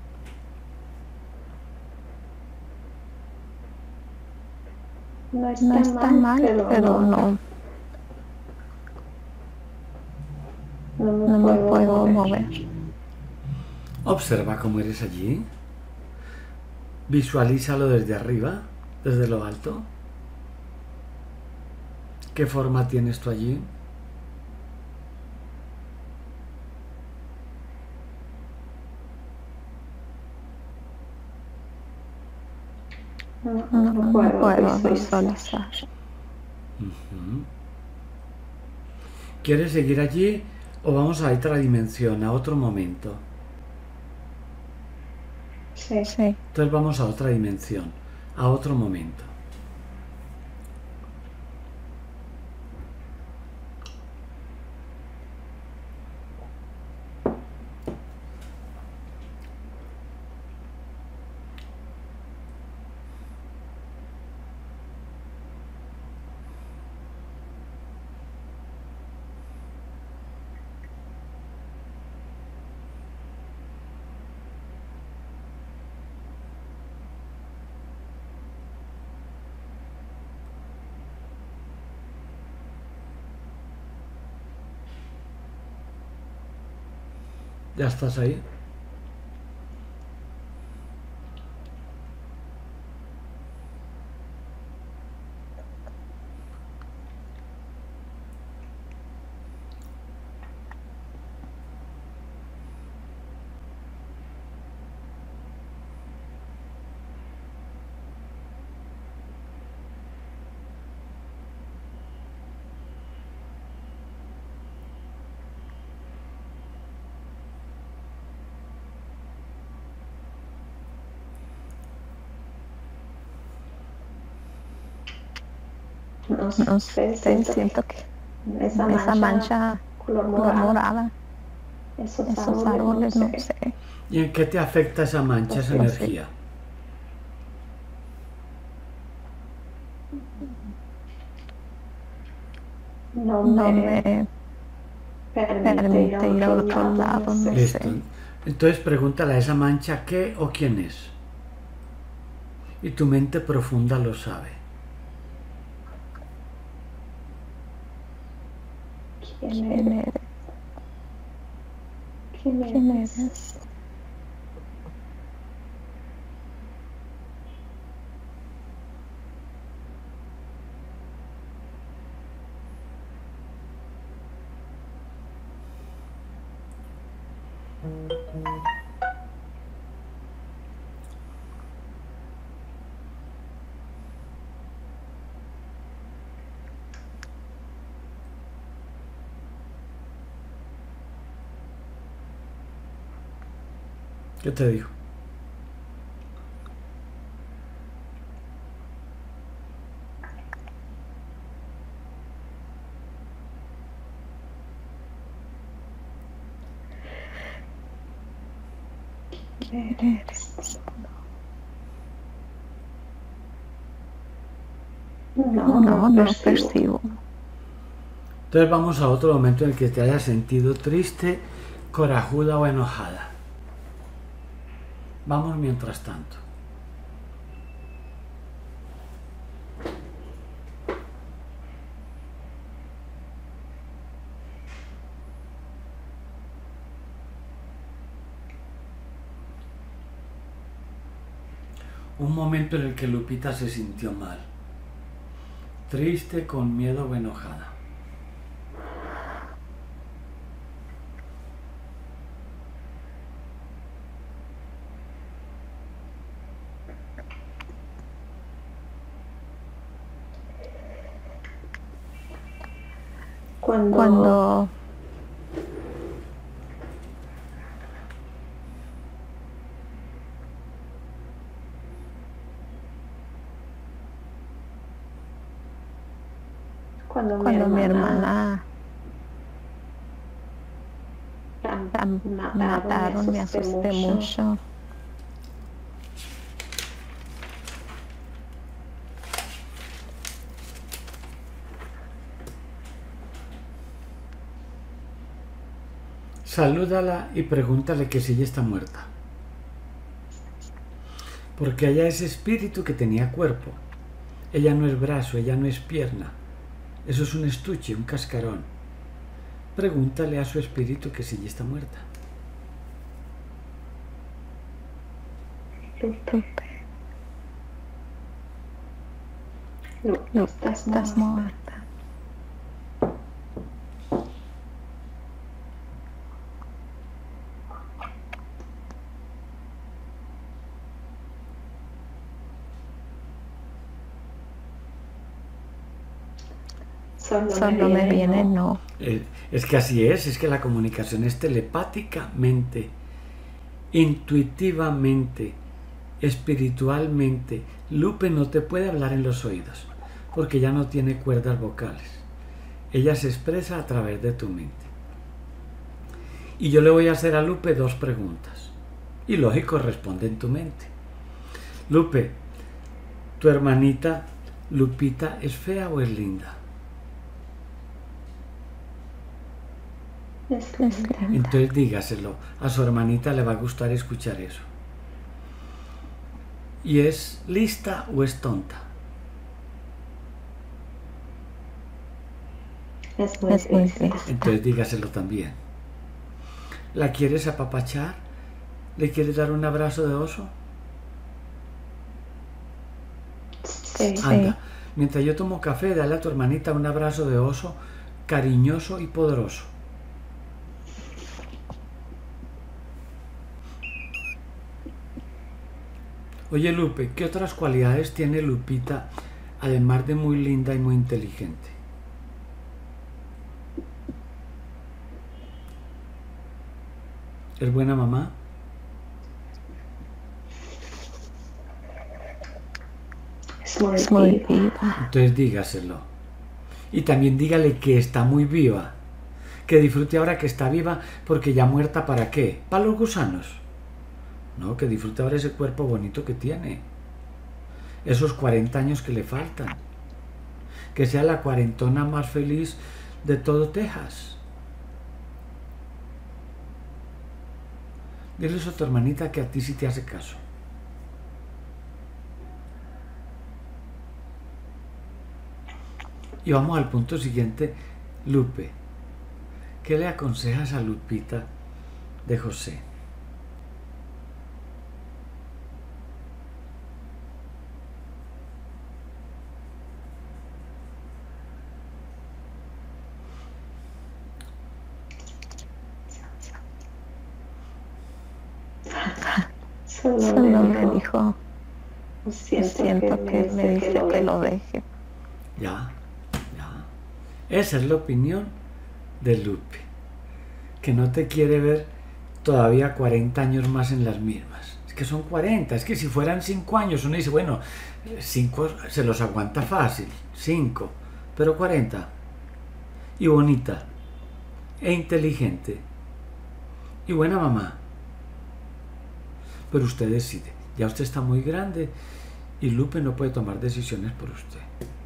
No está, no está mal, mal, pero, pero no. No me, no me puedo mover. mover. Observa cómo eres allí. Visualízalo desde arriba, desde lo alto. ¿Qué forma tienes tú allí? No, no, no puedo, puedo visualizar. Uh-huh. ¿Quieres seguir allí o vamos a otra dimensión, a otro momento? Sí, sí. Entonces vamos a otra dimensión, a otro momento. ¿Ya estás ahí? no No sé, sé, siento siento que que esa esa mancha mancha color color morada, morada, esos esos árboles, no árboles, no sé. sé. ¿Y en qué te afecta esa mancha, esa No sé. energía? No No me me permite ir a permite ir a otro otro lado, lado, no no sé. Listo. sé. Entonces pregúntale a esa mancha qué o quién es. Y tu mente profunda lo sabe. ¿Quién ¿Quién eres? eres? ¿Quién ¿Quién eres? eres? ¿Qué te digo? ¿Quién ¿Quién eres? eres? No, No, no no percibo. percibo. Entonces vamos a otro momento en el que te hayas sentido triste, corajuda o enojada. Vamos mientras tanto. Un momento en el que Lupita se sintió mal, triste, con miedo o enojada. Cuando, Cuando cuando, cuando mi mi hermana, hermana la la mataron, mataron, me asusté mucho. Salúdala y pregúntale que si ella está muerta. Porque ella es espíritu que tenía cuerpo. Ella no es brazo, ella no es pierna. Eso es un estuche, un cascarón. Pregúntale a su espíritu que si ella está muerta. Lupe, Lupe, Lupe, estás estás muerta. muerta. Solo, Solo me viene no. Eh, Es que así es, es que la comunicación es telepáticamente, intuitivamente, espiritualmente. Lupe no te puede hablar en los oídos, porque ya no tiene cuerdas vocales. Ella se expresa a través de tu mente. Y yo le voy a hacer a Lupe dos preguntas. Y lógico, responde en tu mente. Lupe, ¿tu hermanita Lupita es fea o es linda? Es Es linda. linda. Entonces dígaselo, a su hermanita le va a gustar escuchar eso. ¿Y es lista o es tonta? Es muy Es muy triste. triste. Entonces dígaselo también. ¿La quieres apapachar? ¿Le quieres dar un abrazo de oso? Sí. Anda, mientras yo tomo café, dale a tu hermanita un abrazo de oso cariñoso y poderoso. Oye Lupe, ¿qué otras cualidades tiene Lupita además de muy linda y muy inteligente? ¿Es buena mamá? Es muy Es muy viva. viva. Entonces dígaselo. Y también dígale que está muy viva, que disfrute ahora que está viva, porque ya muerta, ¿para qué? ¿Para los gusanos? No, que disfrute ahora ese cuerpo bonito que tiene, esos cuarenta años que le faltan, que sea la cuarentona más feliz de todo Texas. Dile eso a tu hermanita, que a ti sí te hace caso. Y vamos al punto siguiente. Lupe, ¿qué le aconsejas a Lupita de José? Solo, Solo le me dijo, dijo, siento, siento que me dice que lo deje. Ya, ya. Esa es la opinión de Lupe, que no te quiere ver todavía cuarenta años más en las mismas. Es que son cuarenta, es que si fueran cinco años uno dice, bueno, cinco se los aguanta fácil, cinco, pero cuarenta. Y bonita, e inteligente, y buena mamá. Pero usted decide, ya usted está muy grande y Lupe no puede tomar decisiones por usted.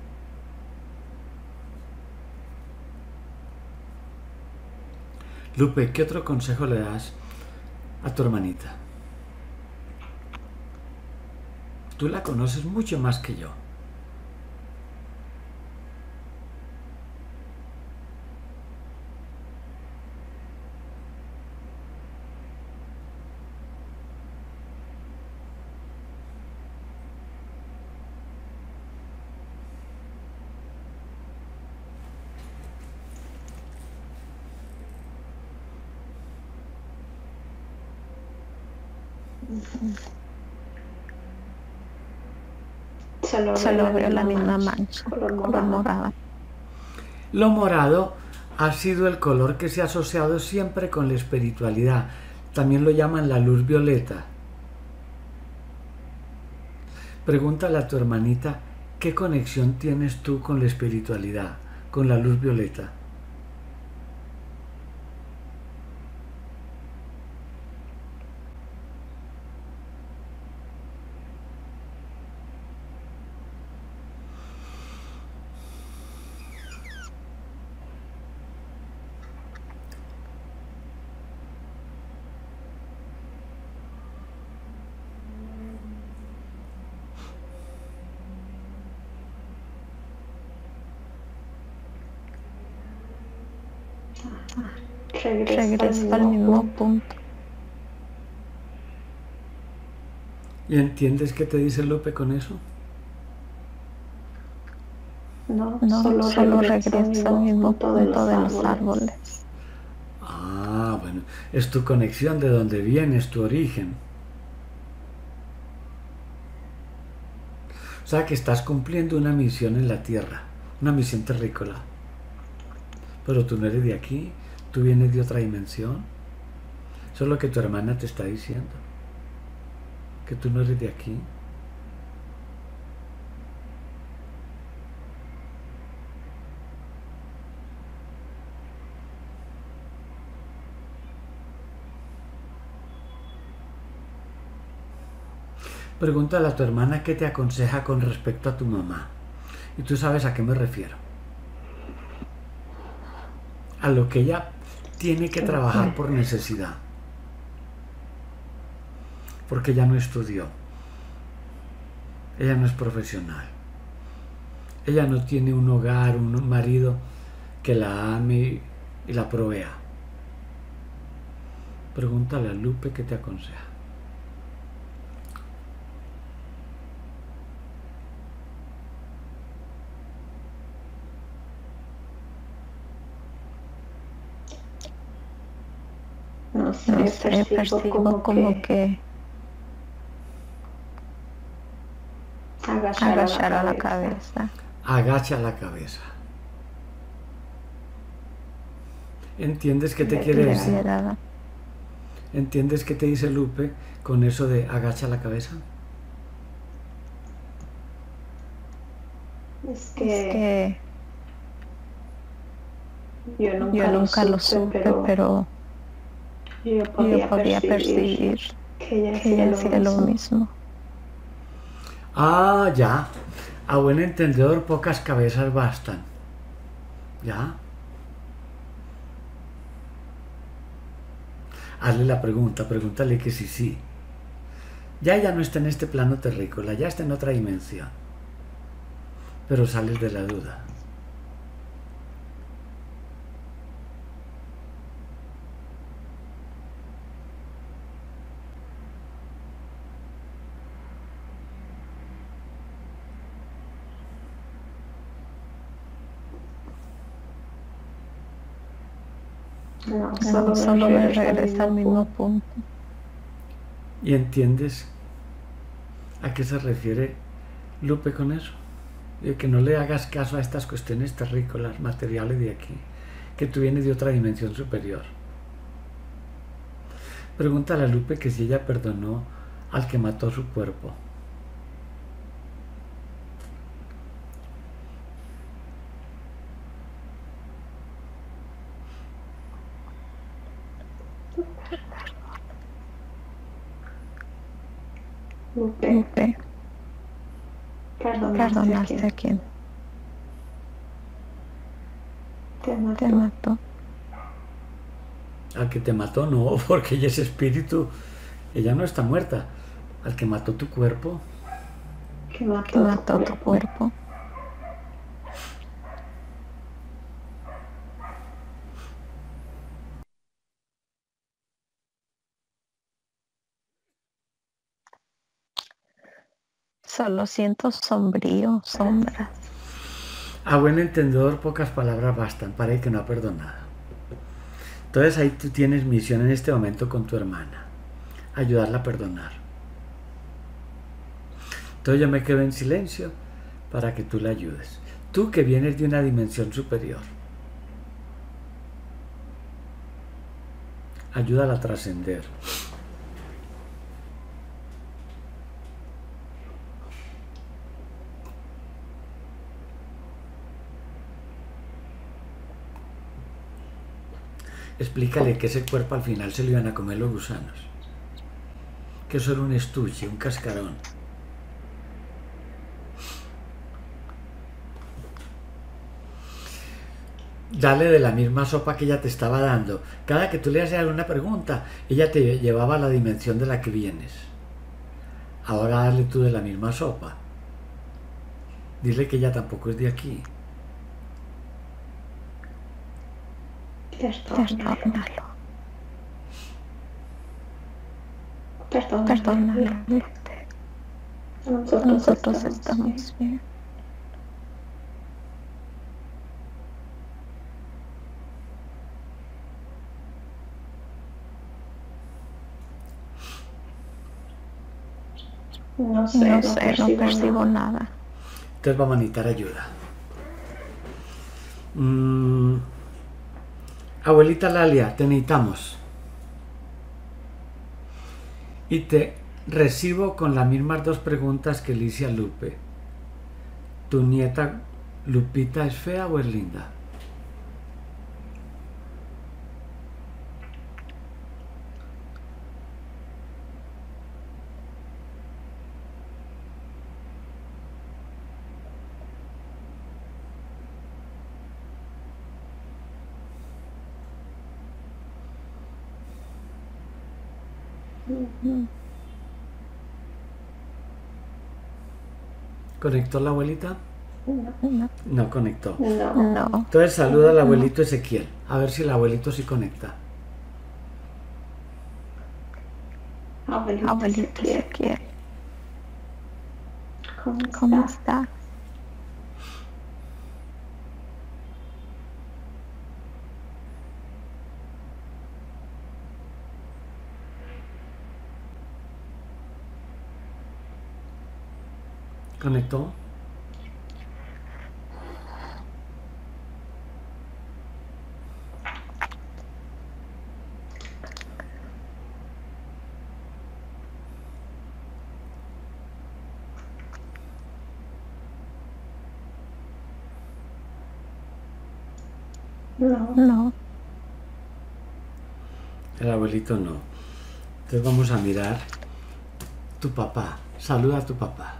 Lupe, ¿qué otro consejo le das a tu hermanita? Tú la conoces mucho más que yo. Solo, Solo veo la misma mancha, color color morada. Lo morado ha sido el color que se ha asociado siempre con la espiritualidad. También lo llaman la luz violeta. Pregúntale a tu hermanita, ¿qué conexión tienes tú con la espiritualidad, con la luz violeta? Regresa, Regreso al mismo punto. ¿Y entiendes qué te dice Lupe con eso? No, No, solo, solo regresa regreso al mismo punto de los árboles. Ah, bueno, es tu conexión, de donde vienes, tu origen. O sea que estás cumpliendo una misión en la tierra, una misión terrícola. Pero tú no eres de aquí, tú vienes de otra dimensión. Eso es lo que tu hermana te está diciendo, que tú no eres de aquí. Pregúntale a tu hermana qué te aconseja con respecto a tu mamá. Y tú sabes a qué me refiero. A lo que ella tiene que trabajar por necesidad. Porque ella no estudió. Ella no es profesional. Ella no tiene un hogar, un marido que la ame y la provea. Pregúntale a Lupe qué te aconseja. No sé, No sé, percibo, percibo como, como que, que agachar, agachar a a la la cabeza. cabeza. Agacha la cabeza. ¿Entiendes qué te quiere decir? Retirada. ¿Entiendes qué te dice Lupe con eso de agacha la cabeza? Es Es que, que Yo nunca, Yo lo, nunca lo supe, supe, pero, pero yo podía, yo podía percibir, percibir que ella que hacía ella lo hacía lo mismo. mismo. Ah, ya. A buen entendedor, pocas cabezas bastan. ¿Ya? Hazle la pregunta, pregúntale que sí, sí. Ya ella no está en este plano terrícola, ya está en otra dimensión. Pero sales de la duda. No, solo, No, me solo me regresa al regresa al mismo mismo punto. punto. ¿Y entiendes a qué se refiere Lupe con eso? Y que no le hagas caso a estas cuestiones terrícolas, materiales de aquí, que tú vienes de otra dimensión superior. Pregúntale a Lupe que si ella perdonó al que mató su cuerpo. Lupe, Lupe, perdonaste a perdonaste a quien quien te te mató. mató. Al que te mató no, porque ella es espíritu, ella no está muerta. Al que mató tu cuerpo, Que mató, Que tu mató tu cuerpo. cuerpo. Solo siento sombrío, sombras. a buen entendedor pocas palabras bastan para el que no ha perdonado. Entonces ahí tú tienes misión en este momento con tu hermana, ayudarla a perdonar. Entonces yo me quedo en silencio para que tú la ayudes. Tú que vienes de una dimensión superior, ayúdala a trascender. Explícale que ese cuerpo al final se lo iban a comer los gusanos, que eso era un estuche, un cascarón. Dale de la misma sopa que ella te estaba dando. Cada que tú le hacías alguna pregunta, ella te llevaba a la dimensión de la que vienes. Ahora dale tú de la misma sopa. Dile que ella tampoco es de aquí. Perdónalo. Perdónalo. Perdónalo. Perdónalo. Nosotros, Nosotros estamos estamos bien. bien. No sé, No no, sé, percibo, no percibo nada. nada. Entonces vamos a necesitar ayuda. Mm, abuelita Lalia, te necesitamos. Y te recibo con las mismas dos preguntas que le hice a Lupe. ¿Tu nieta Lupita es fea o es linda? Mm. ¿Conectó la abuelita? No. No. No conectó. No. No. Entonces saluda al abuelito Ezequiel. A ver si el abuelito sí conecta. Abuelito, Abuelito Ezequiel, Ezequiel, ¿cómo ¿cómo estás? estás? ¿Conectó? No. No. El abuelito no. Entonces vamos a mirar tu papá. Saluda a tu papá.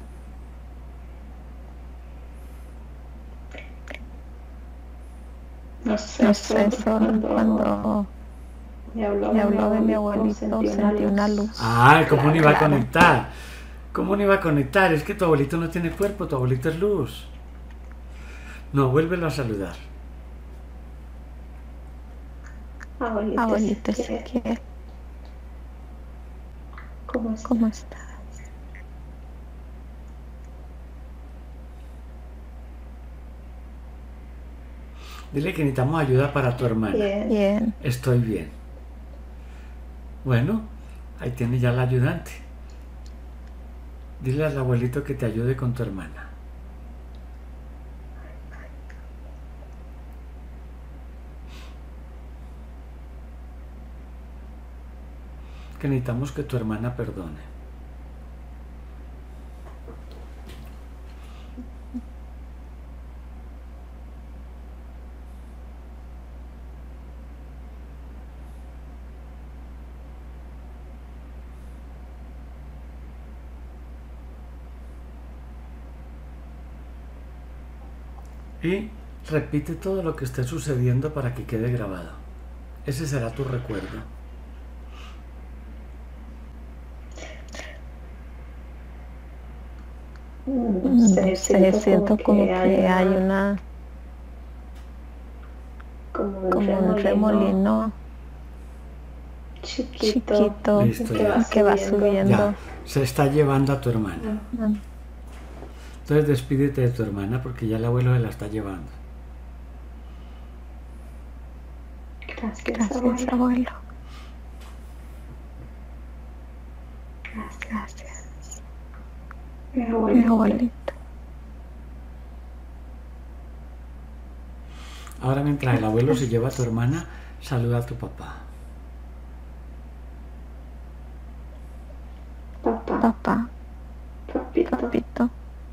No sé, No sé, solo solo cuando cuando me habló me de mi habló de mi abuelito, abuelito sentí una luz. Ah, ¿cómo no iba a Claro. conectar? ¿Cómo no iba a conectar? Es que tu abuelito no tiene cuerpo, tu abuelito es luz. No, vuélvelo a saludar. Abuelito Abuelito Ezequiel, Ezequiel, ¿cómo estás? ¿cómo estás? Dile que necesitamos ayuda para tu hermana. Bien. Bien. Estoy bien. Bueno, ahí tiene ya la ayudante. Dile al abuelito que te ayude con tu hermana. Que necesitamos que tu hermana perdone. Y repite todo lo que esté sucediendo para que quede grabado. Ese será tu recuerdo. No No sé, sé, siento como que hay hay una, una, como un como un remolino remolino chiquito chiquito Listo, que ya. va que va subiendo. subiendo. Ya, se está llevando a tu hermana. Mm, Entonces despídete de tu hermana porque ya el abuelo se la está llevando. Gracias, Gracias, abuelo. abuelo. Gracias. Gracias. Mi Mi abuelito. abuelito. Ahora mientras el abuelo se lleva a tu hermana, saluda a tu papá. Papá, Papá, papito, papito,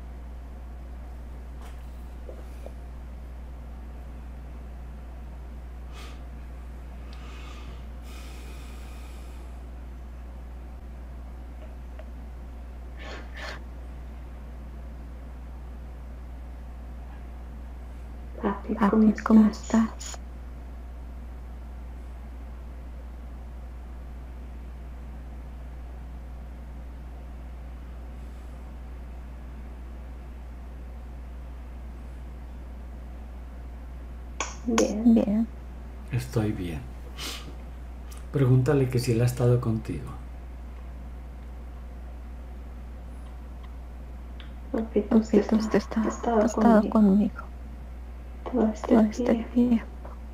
papi, papi, ¿cómo ¿cómo estás? estás? Bien. Bien. Estoy bien. Pregúntale que si él ha estado contigo. Papito, usted Papito, usted está, está, ha estado ha estado conmigo conmigo todo este todo este tiempo. tiempo.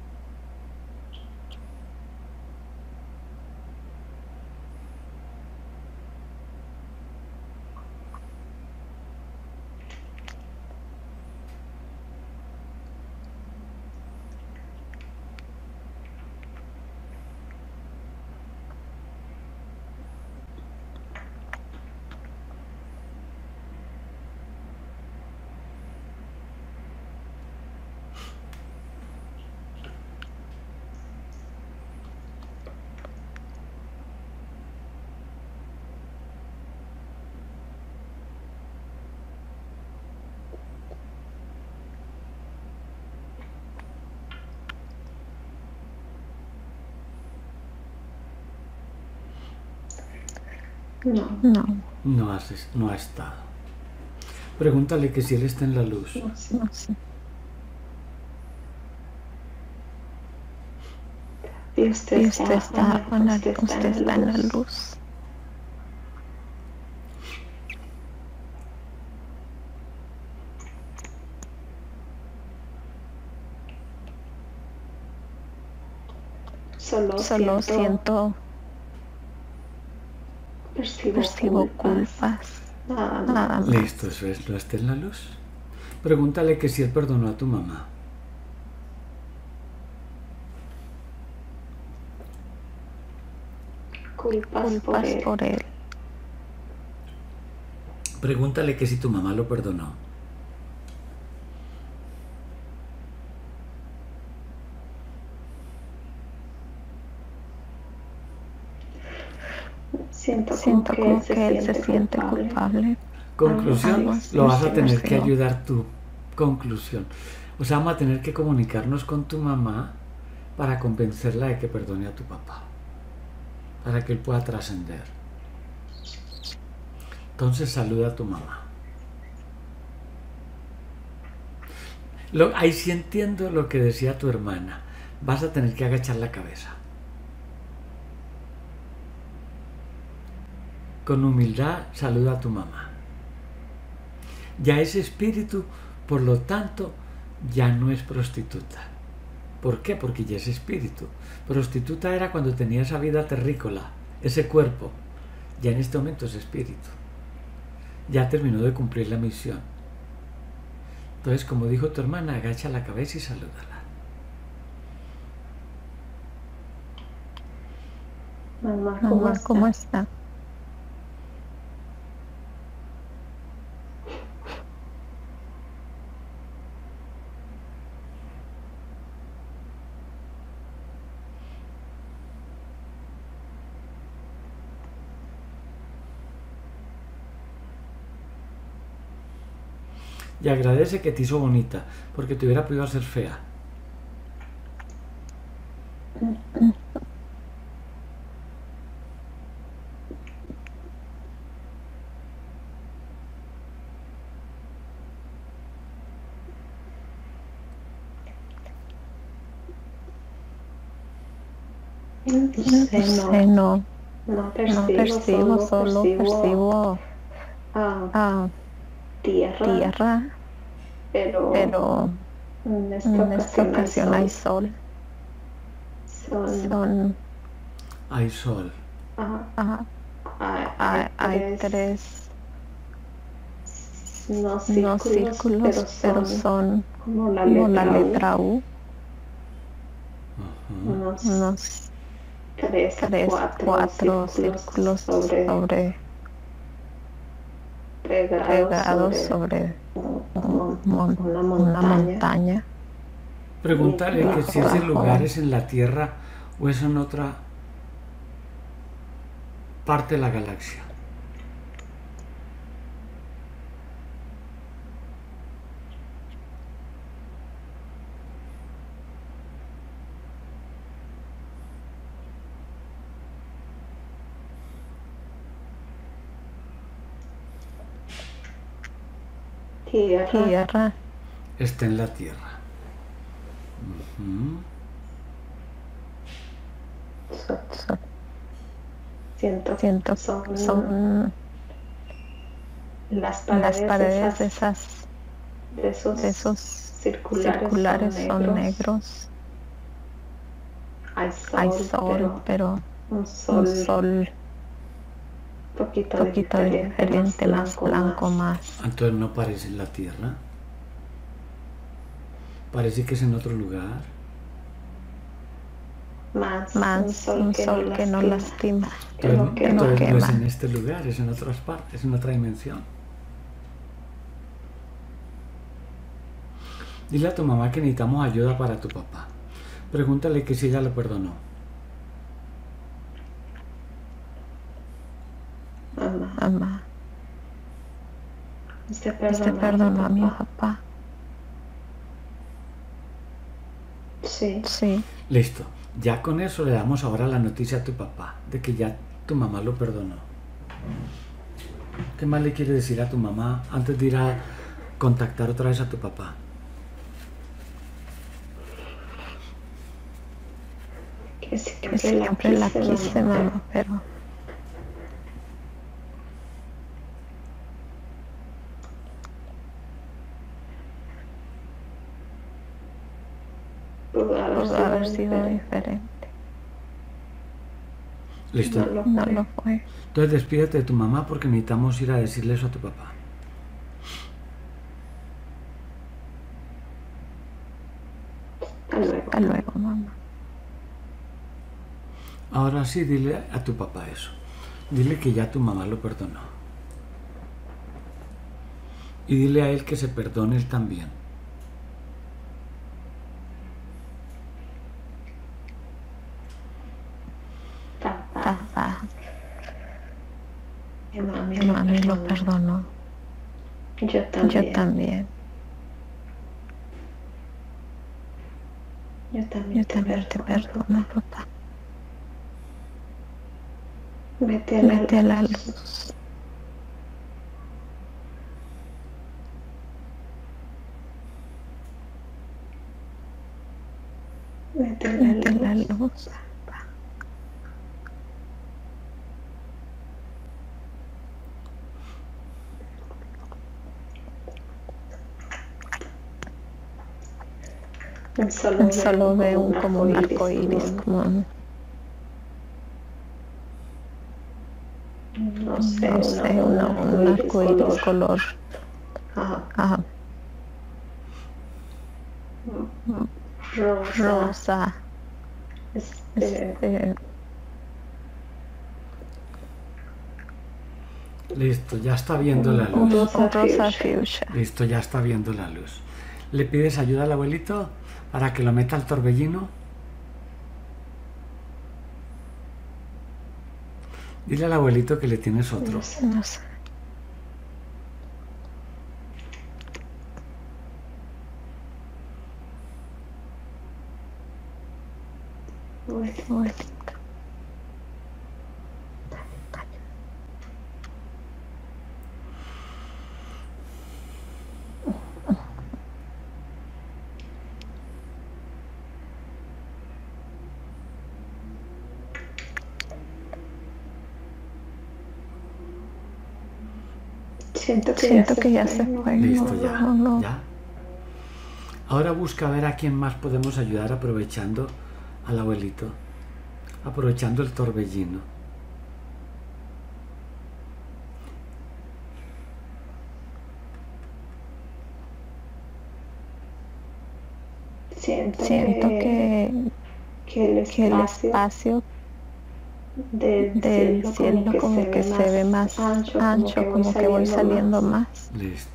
No, No, No, has, no ha estado. Pregúntale que si él está en la luz. no sé. no sé. Y usted Y está, usted está, en la- usted usted está en la luz. Solo, Solo siento, siento, percibo, percibo culpas. culpas. Nada más. Nada más. Listo, eso es, no está en la luz. Pregúntale que si él perdonó a tu mamá. Culpas, por Culpas él. por él. Pregúntale que si tu mamá lo perdonó. Siento como Siento que como él se que él se siente siente culpable. culpable. Conclusión, Algo así, lo vas a sí, tener sí, que no. ayudar tú. Conclusión. O sea, vamos a tener que comunicarnos con tu mamá para convencerla de que perdone a tu papá, para que él pueda trascender. Entonces saluda a tu mamá. Lo, ahí sí entiendo lo que decía tu hermana. Vas a tener que agachar la cabeza. Con humildad saluda a tu mamá. Ya ese espíritu, por lo tanto, ya no es prostituta. ¿Por qué? Porque ya es espíritu. Prostituta era cuando tenía esa vida terrícola, ese cuerpo. Ya en este momento es espíritu. Ya terminó de cumplir la misión. Entonces, como dijo tu hermana, agacha la cabeza y salúdala. Mamá, ¿cómo Mamá, ¿cómo está? está? Y agradece que te hizo bonita, porque te hubiera podido hacer fea. No No sé, sé, no, no, no no percibo, percibo, solo solo percibo percibo ah, ah, tierra, tierra, pero pero en esta en esta ocasión hay ocasión hay sol. sol. Son, Son, Hay sol. ah, ah, hay, hay, hay hay tres, tres, no no círculos, pero círculos, pero son son como la como la letra U, letra U, Ujú. unos unos tres, tres, cuatro cuatro círculos círculos sobre, sobre pegados pegados sobre sobre un- un un- mon- una una montaña. montaña. Pregúntale que si Dijo ese el lugar joven. es en la Tierra o es en otra parte de la galaxia. Tierra, Tierra, Está en la Tierra. Ujú. son- son- siento, siento son, que son las paredes, las paredes de esas, esas, de esos de esos circulares, circulares son son negros. negros. Hay Hay sol, sol, pero pero un un sol sol poquito, poquito diferente, más diferente, más blanco, blanco, más. más. Entonces no parece en la Tierra. Parece que es en otro lugar. Más un Más sol un que no sol que no lastima, lastima, que Entonces, no que no entonces no es quema. en este lugar, es en otras partes, es en otra dimensión. Dile a tu mamá que necesitamos ayuda para tu papá. Pregúntale que si ella lo perdonó. Mamá, Mamá, usted ¿usted perdonó perdonó a a mi mi papá. papá? Sí, Sí. Listo. Ya con eso le damos ahora la noticia a tu papá de que ya tu mamá lo perdonó. ¿Qué más le quiere decir a tu mamá antes de ir a contactar otra vez a tu papá? que siempre, Que siempre la quise, mamá, mamá, pero pudo haber pudo sido haber sido diferente. diferente. Listo. No lo No fue. lo fue. Entonces despídete de tu mamá porque necesitamos ir a decirle eso a tu papá. Hasta luego. Hasta luego, mamá. Ahora sí, dile a tu papá eso. Dile que ya tu mamá lo perdonó. Y dile a él que se perdone él también. Papá, Papá, mami Mi lo mami lo perdonó. perdonó. Yo también. Yo también. Yo también Yo te también te perdono, perdono, papá. papá. Vete a la Vete a la luz. luz. Vete a Vete a la la luz. luz. Solo veo Solo veo como un, un como un arco arco iris, iris, como, como, no sé, no una- sé, un una, arco un iris arco iris color, color ah, ah, rosa, rosa. este, Este, Listo, ya está viendo la un, luz. un rosa fuchsia. Listo, ya está viendo la luz. ¿Le pides ayuda al abuelito para que lo meta al torbellino? Dile al abuelito que le tienes otro. no sé. No sé. Bueno, Bueno, siento que siento ya que se ya fue, se ¿no? fue. Listo, No, ya. no, no. Ya. Ahora busca a ver a quién más podemos ayudar aprovechando al abuelito. Aprovechando el torbellino. Siento, Siento que, que, que el que el espacio espacio del del cielo cielo como que se ve más ancho, ancho, como que voy saliendo más. más. Listo.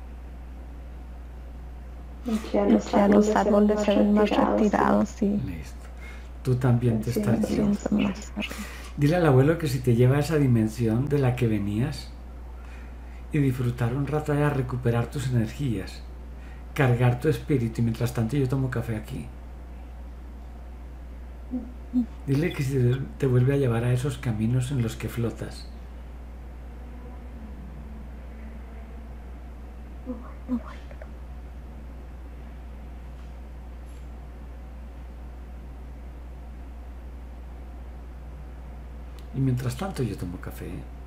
Ya los Ya los árboles, árboles se ven más retirados, retirados y Listo. Tú también te Sí, estás me sí. yendo. siento más arriba. Dile al abuelo que si te lleva a esa dimensión de la que venías y disfrutar un rato allá, recuperar tus energías, cargar tu espíritu, y mientras tanto yo tomo café aquí. Dile que si te vuelve a llevar a esos caminos en los que flotas. Y mientras tanto yo tomo café.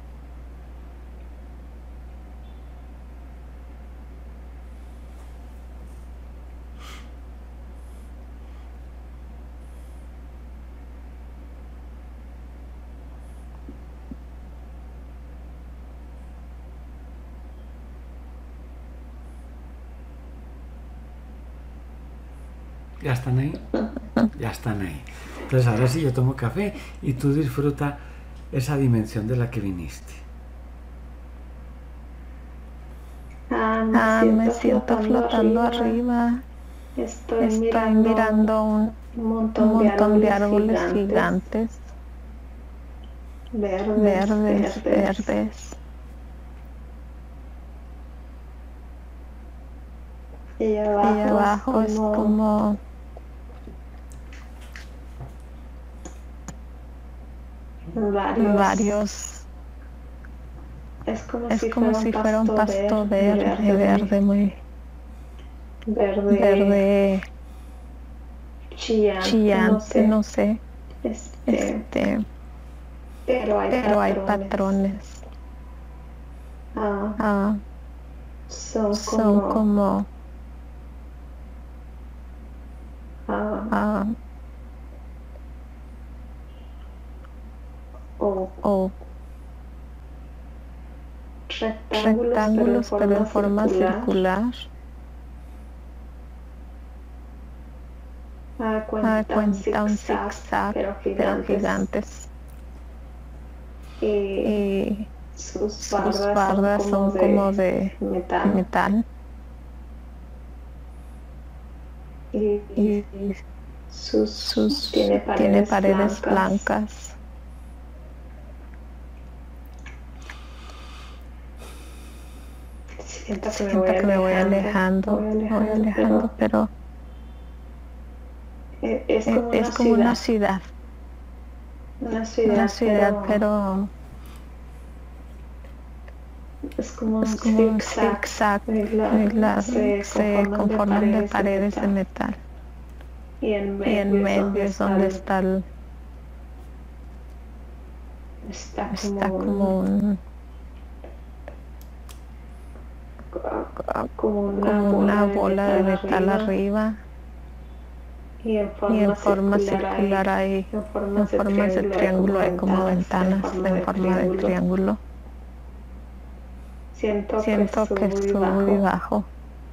¿Ya están ahí? Ya están ahí. Entonces ahora sí yo tomo café y tú disfruta esa dimensión de la que viniste. Ah, me, Ah, siento, me siento flotando arriba. Estoy, Estoy mirando, mirando un un montón, un montón de de árboles, árboles gigantes, gigantes, verdes, verdes, verdes. verdes. Y abajo, Y abajo es es como, como varios, varios, es como es si como fuera un si fuera un pasto pasto verde, verde, verde, muy verde, verde, chillante, no chillante, sé, no sé. este, Este, pero hay pero hay patrones. patrones. Ah, Ah, son son como, como ah, ah, o o rectángulos, rectángulos, pero pero en en forma circular. Ah, Ah, cuenta un cuenta un zigzag, zigzag, pero pero gigantes. gigantes. Y Y sus sus bardas bardas son son como como de de metal. metal. Y Y sus, sus tiene paredes, tiene paredes blancas. blancas. Siento que me siento voy que me voy alejando, alejando, me voy me voy alejando, alejando, pero pero eh, es es, como es una como una ciudad, ciudad, una una ciudad, ciudad, pero pero es como es un como un zigzag. zigzag, Y y la- las se se conforman de conforman de paredes de paredes de metal metal, y en y en medio es donde medio es está donde el, está el, está está como como un, un, como una como bola una de bola de metal metal arriba arriba, y en y en forma forma circular hay, circular hay, en formas en de formas de triángulo hay como triángulo hay como ventanas en ventanas forma en de forma de triángulo. triángulo. Siento que Siento que subo y subo y bajo, bajo,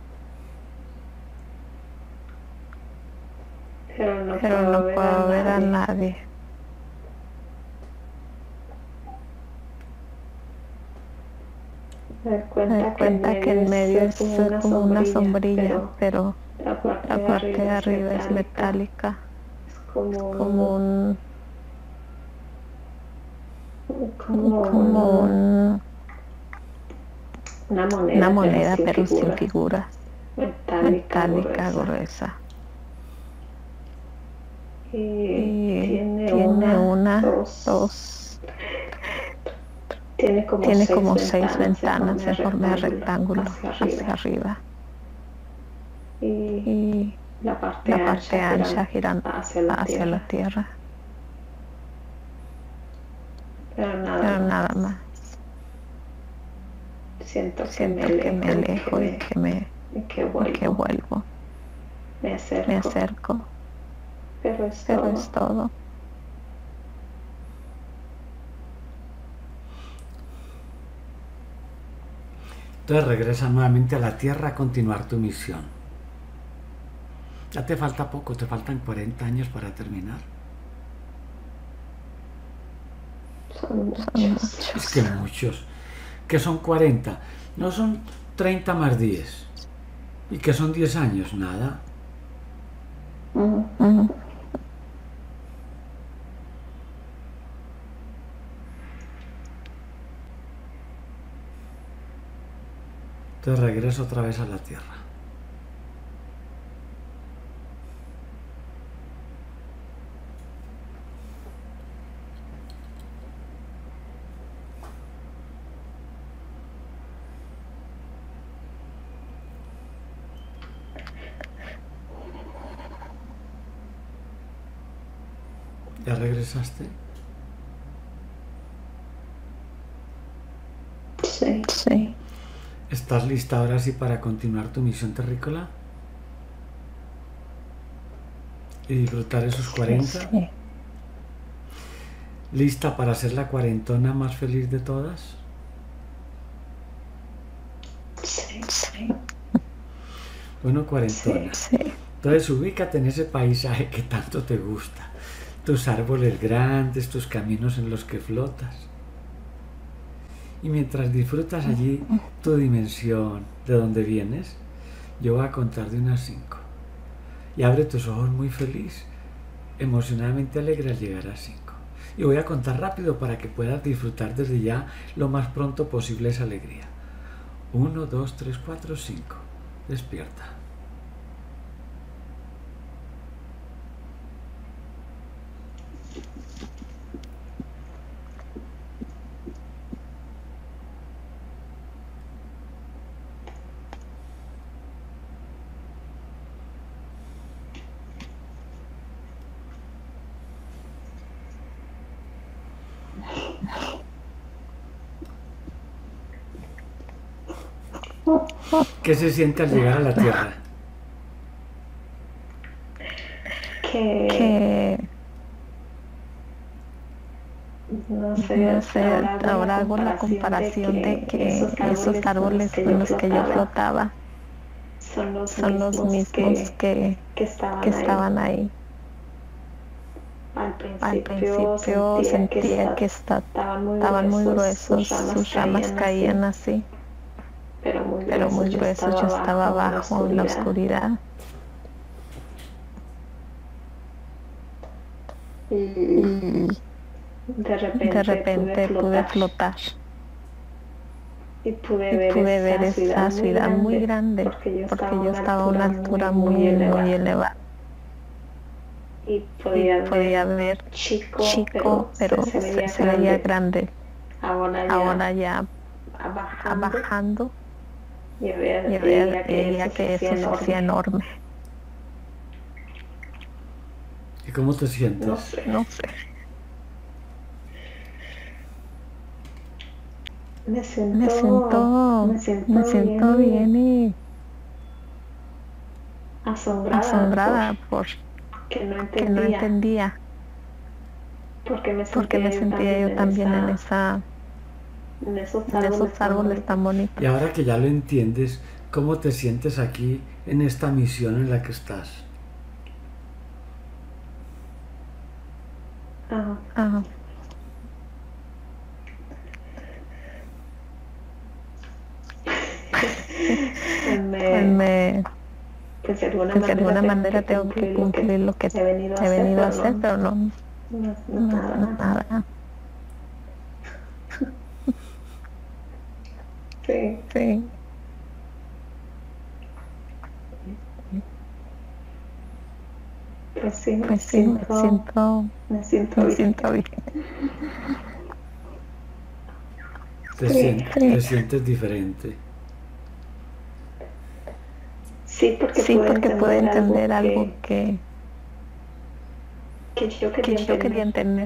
pero no pero puedo no ver a puedo ver a nadie. nadie. Me doy Me doy cuenta que en cuenta que medio en es medio eh, como es eh, una como una sombrilla, sombrilla, pero pero la parte la de parte arriba de es arriba es metálica. metálica, Es como como un, un, como como un, un- una una moneda, pero moneda, sin pero sin figuras, figuras, metálica, metálica, gruesa. gruesa. Y Y tiene tiene una, una, dos, dos, tiene como tiene seis como seis ventanas en forma ventanas de en forma de rectángulo rectángulo hacia hacia arriba. arriba. Y Y la parte la parte ancha ancha gira girando hacia la hacia la tierra, tierra, pero nada pero más. nada más. Siento que me Siento que me alejo y que alejo y me, que me y que y que vuelvo. vuelvo. Me Me acerco, acerco, pero es pero es todo. todo. Entonces regresa nuevamente a la Tierra a continuar tu misión. Ya te falta poco, te faltan cuarenta años para terminar. Son Son muchos. Es que muchos. muchos. Que son cuarenta. No son treinta más diez. ¿Y que son diez años? Nada. Mm. Mm, Entonces regreso otra vez a la Tierra. ¿Ya regresaste? Sí. Sí, ¿Estás lista ahora sí para continuar tu misión terrícola? ¿Y disfrutar esos cuarenta? sí. ¿Lista para ser la cuarentona más feliz de todas? Sí. Sí, Bueno, cuarentona. sí. Entonces ubícate en ese paisaje que tanto te gusta. Tus árboles grandes, tus caminos en los que flotas. Y mientras disfrutas allí tu dimensión, de donde vienes, yo voy a contar de unas cinco. Y abre tus ojos muy feliz, emocionalmente alegre al llegar a cinco. Y voy a contar rápido para que puedas disfrutar desde ya lo más pronto posible esa alegría. Uno, dos, tres, cuatro, cinco. Despierta. ¿Qué se siente al llegar a la Tierra? Que, Que, no sé, no sé, ahora hago la ahora hago la comparación de comparación de que esos que esos árboles con los árboles que con yo los que yo flotaba flotaba son los son los mismos mismos que, que, que que estaban ahí. estaban ahí. Al Al principio principio sentía que sentía que esta- esta- estaban muy estaban muy gruesos, sus gruesos, ramas sus ramas caían caían así, así, pero muy pero muy gruesos. Yo gruesos. estaba Yo estaba abajo en la abajo en la oscuridad oscuridad y y de de repente pude repente pude flotar. flotar. y pude y ver pude esa ver ciudad, esa ciudad muy grande, porque yo porque estaba a yo una estaba a una altura altura muy, muy, muy elevada. muy elevada. Y Y podía podía ver ver chico, chico, pero pero se, se se, veía se veía grande. grande. Ahora ya Ahora ya ah, ah, bajando, bajando, y veía, y y veía, veía que veía eso se que hacía eso se hacía enorme. enorme. ¿Y cómo te No sientes? sé, No sé, me me siento, siento, me siento me siento bien bien y y asombrada por asombrada por que no que no entendía, entendía, porque me porque me sentía yo sentía también yo en también en esa, esa, en esos en esos árboles tan árboles bonitos. tan bonitos. Y ahora que ya lo entiendes, ¿cómo te sientes aquí en esta misión en la que estás? Ah, Ajá. pues Pues me, me, pues de alguna pues de manera alguna tengo manera que tengo que cumplir lo que cumplir lo que he venido a he hacer, venido a pero hacer, no, pero no, no, es- no es no, nada, no es nada. nada. Sí, Sí, pues sí, me pues sí, me siento, siento, me siento me bien. siento bien. Te, Sí, sien- Sí, te sientes diferente. sí, porque sí, pude porque pude entender algo entender algo que, que, que yo que quería yo quería entender. entender.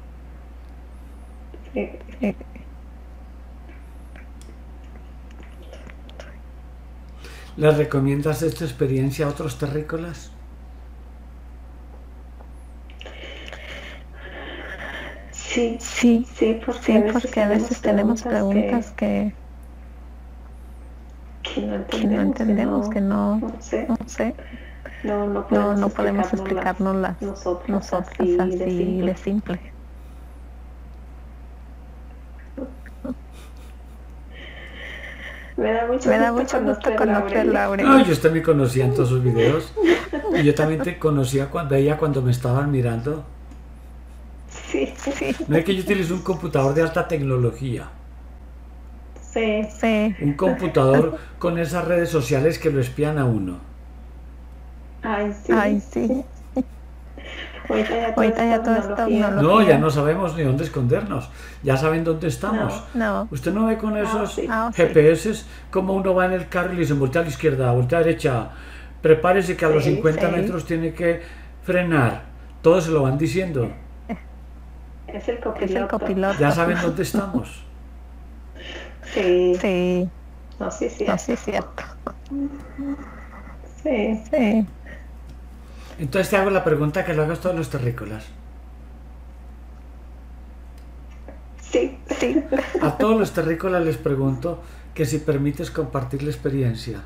Sí. Sí. ¿Les recomiendas esta experiencia a otros terrícolas? Sí, Sí, sí, porque a sí, veces porque a tenemos veces tenemos preguntas preguntas que, que, que no que no entendemos, que entendemos, que no, no, no sé, no sé, no, no no, podemos no podemos explicárnoslas explicárnoslas nosotras nosotras así de así de simple. simple. Me da mucho Me da gusto mucho gusto conocer, conocer, Laureli. Laurel. No, yo usted me conocía en todos sus videos. Y yo también te conocía cuando veía cuando me estaban mirando. Sí, Sí, No es que yo utilice un computador de alta tecnología. sí, sí. Un computador con esas redes sociales que lo espían a uno. ay, Ay, sí. sí. Ahorita ya todo Ahorita es ya todo es tecnología. No, ya tecnología. no sabemos ni dónde escondernos. Ya saben dónde estamos. No, No. Usted no ve con ah, esos sí. Ah, G sí. P S como uno va en el carro y le dicen voltea a la izquierda, voltea a la derecha, prepárese que a los Sí, cincuenta sí. metros tiene que frenar. Todos se lo van diciendo. Es el Es el copiloto. copiloto. Ya saben dónde estamos. Sí, Sí. no, sí, sí. No, sí es cierto. Sí, Sí. Entonces te hago la pregunta que lo hagas todos los terrícolas. sí. Sí. A todos los terrícolas les pregunto que si permites compartir la experiencia.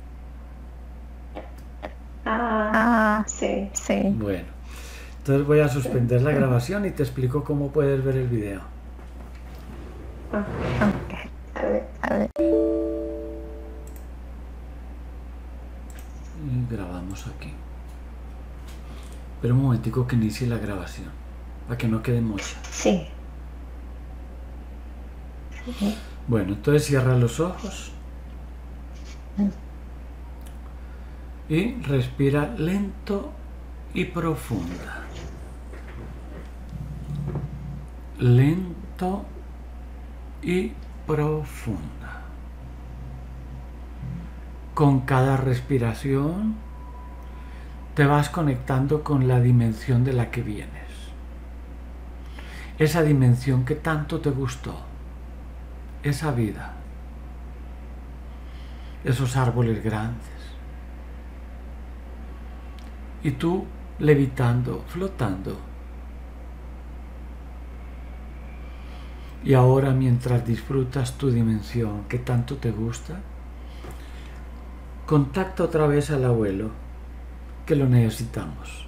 Ah, Ah, sí. sí. Bueno, entonces voy a suspender la grabación y te explico cómo puedes ver el video. Ah, Ok. a ver. A ver. Y grabamos aquí. Pero un momentico que inicie la grabación, para que no quede mocha. Sí. Bueno, entonces cierra los ojos y respira lento y profunda. Lento y profunda. Con cada respiración te vas conectando con la dimensión de la que vienes. Esa dimensión que tanto te gustó. Esa vida. Esos árboles grandes. Y tú levitando, flotando. Y ahora, mientras disfrutas tu dimensión que tanto te gusta, contacta otra vez al abuelo, que lo necesitamos.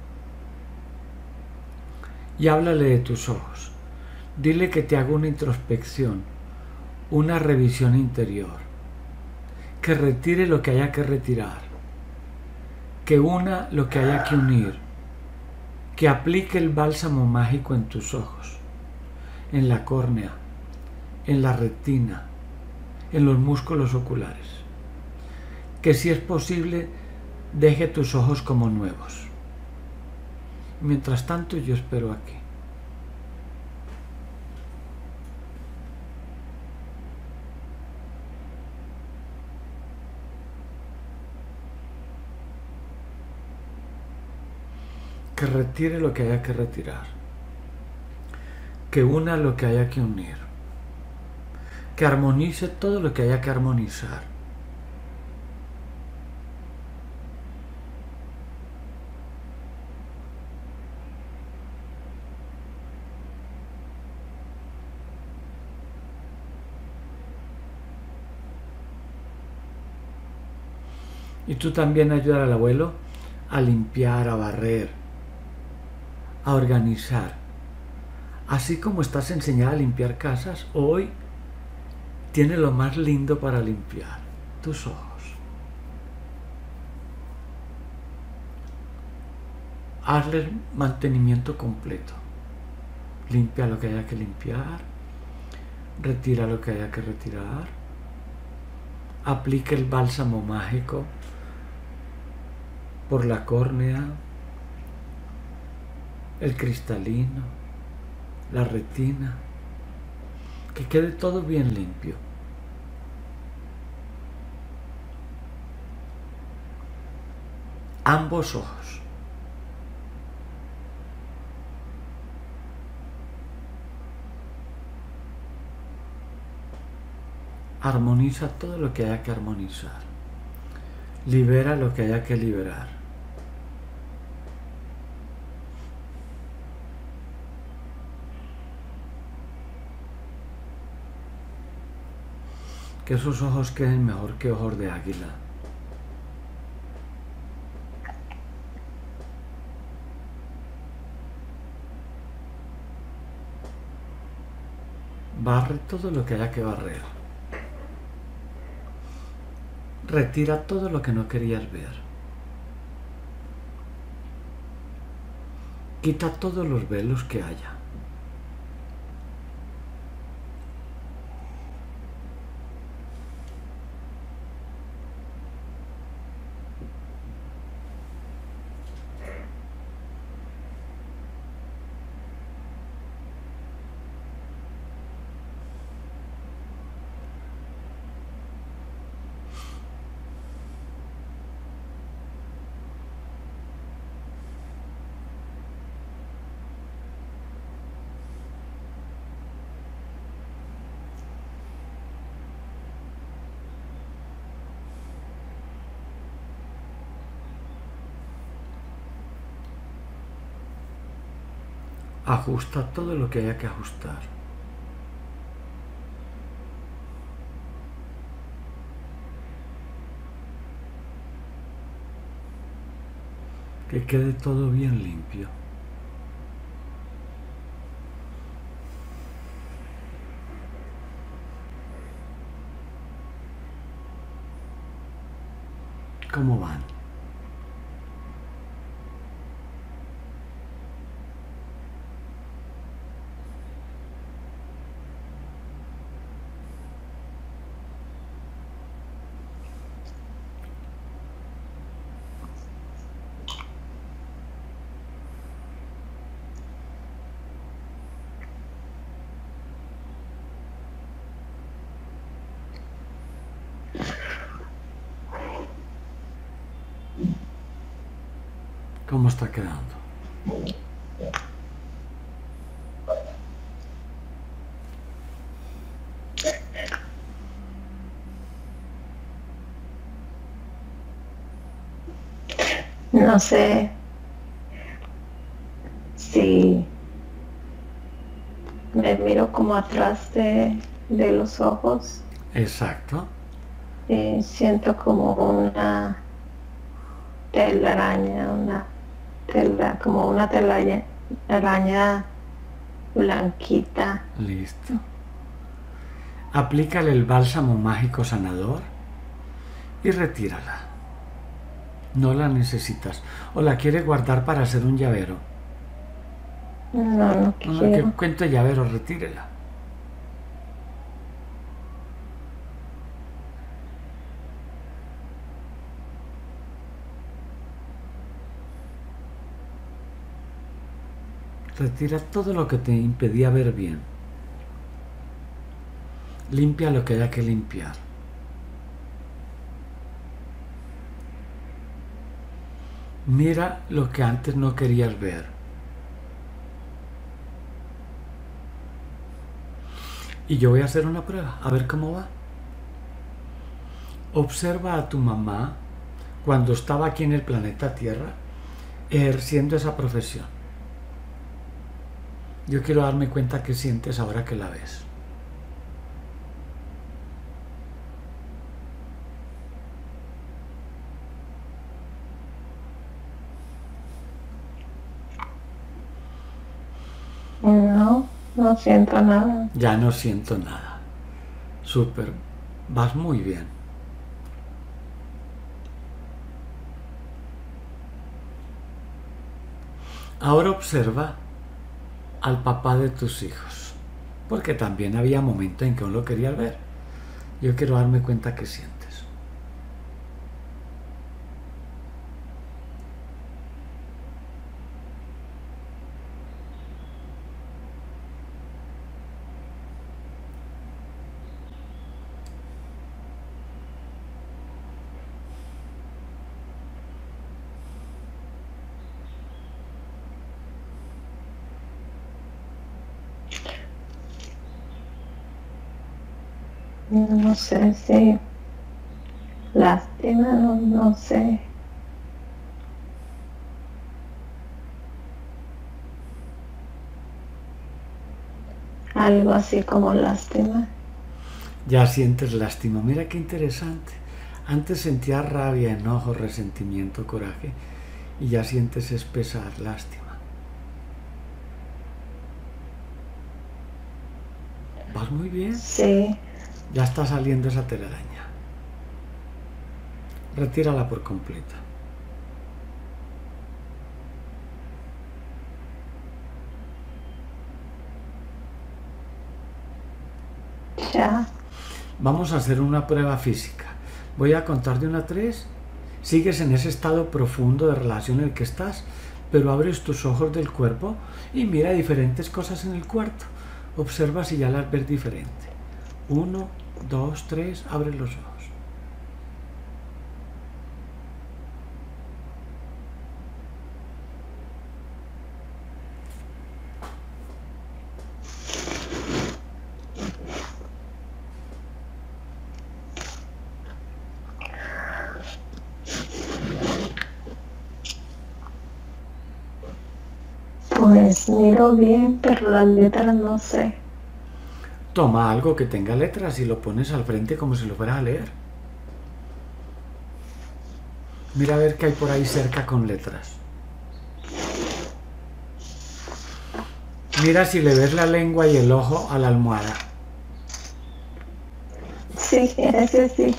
Y háblale de tus ojos. Dile que te haga una introspección, una revisión interior, que retire lo que haya que retirar, que una lo que haya que unir, que aplique el bálsamo mágico en tus ojos, en la córnea, en la retina, en los músculos oculares. Que si es posible, deje tus ojos como nuevos. Mientras tanto, yo espero aquí. Que retire lo que haya que retirar. Que una lo que haya que unir. Que armonice todo lo que haya que armonizar. Y tú también ayudar al abuelo a limpiar, a barrer, a organizar. Así como estás enseñada a limpiar casas, hoy tiene lo más lindo para limpiar, tus ojos. Hazle mantenimiento completo. Limpia lo que haya que limpiar, retira lo que haya que retirar, aplica el bálsamo mágico por la córnea, el cristalino, la retina, que quede todo bien limpio. Ambos ojos. Armoniza todo lo que haya que armonizar. Libera lo que haya que liberar. Que esos ojos queden mejor que ojos de águila. Barre todo lo que haya que barrer. Retira todo lo que no querías ver. Quita todos los velos que haya. Ajusta todo lo que haya que ajustar. Que quede todo bien limpio. ¿Cómo van? ¿Cómo está quedando? No sé si me miro como atrás de, de los ojos. Exacto. Y siento como una telaraña, una tela, como una telaraña araña blanquita. Listo. Aplícale el bálsamo mágico sanador y retírala. No la necesitas. ¿O la quieres guardar para hacer un llavero? No, no No, quiero. que cuento llavero, retírela. Retira todo lo que te impedía ver bien. Limpia lo que haya que limpiar. Mira lo que antes no querías ver. Y yo voy a hacer una prueba, a ver cómo va. Observa a tu mamá cuando estaba aquí en el planeta Tierra ejerciendo esa profesión. Yo quiero darme cuenta qué sientes ahora que la ves. No, no siento nada. Ya no siento nada. Súper. Vas muy bien. Ahora observa al papá de tus hijos, porque también había momentos en que uno lo querías ver. Yo quiero darme cuenta qué sientes. No sé si lástima, no, no sé. Algo así como lástima. Ya sientes lástima. Mira qué interesante. Antes sentías rabia, enojo, resentimiento, coraje, y ya sientes es pesar, lástima. Vas muy bien. Sí. Ya está saliendo esa telaraña. Retírala por completo. Ya. Vamos a hacer una prueba física. Voy a contar de una a tres. Sigues en ese estado profundo de relación en el que estás, pero abres tus ojos del cuerpo y mira diferentes cosas en el cuarto. Observa si ya las ves diferente. Uno, dos, tres, abre los ojos. Pues miro bien, pero las letras no sé. Toma algo que tenga letras y lo pones al frente como si lo fueras a leer. Mira a ver qué hay por ahí cerca con letras. Mira si le ves la lengua y el ojo a la almohada. Sí, ese sí.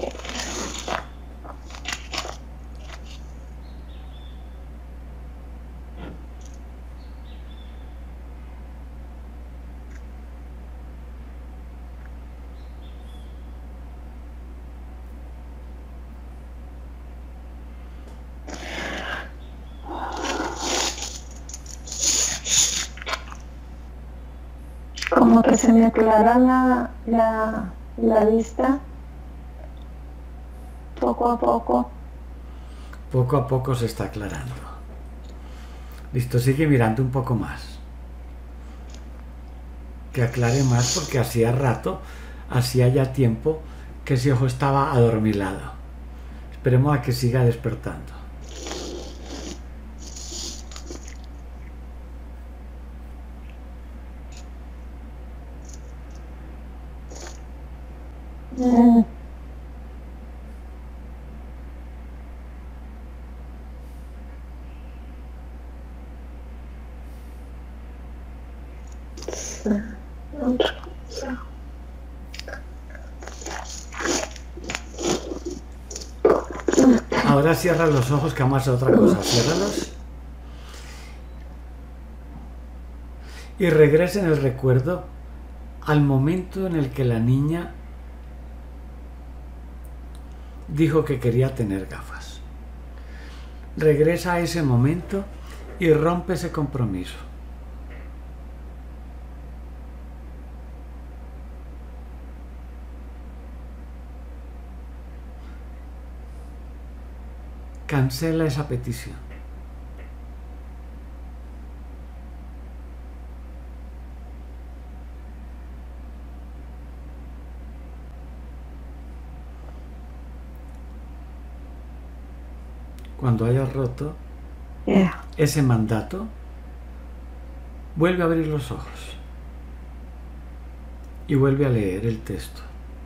Como que se me aclara la, la, la vista poco a poco. Poco a poco se está aclarando. Listo, sigue mirando un poco más. Que aclare más porque hacía rato, hacía ya tiempo que ese ojo estaba adormilado. Esperemos a que siga despertando. Mm. Otra cosa. Ahora cierra los ojos que vamos a hacer otra cosa. Ciérralos. Y regresa en el recuerdo al momento en el que la niña dijo que quería tener gafas. Regresa a ese momento y rompe ese compromiso. Cancela esa petición. Cuando hayas roto Yeah. ese mandato, vuelve a abrir los ojos y vuelve a leer el texto.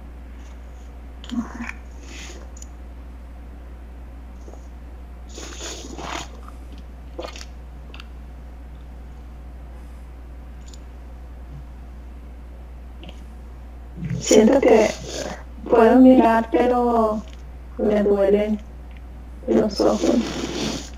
Siento que puedo mirar, pero me duelen los ojos.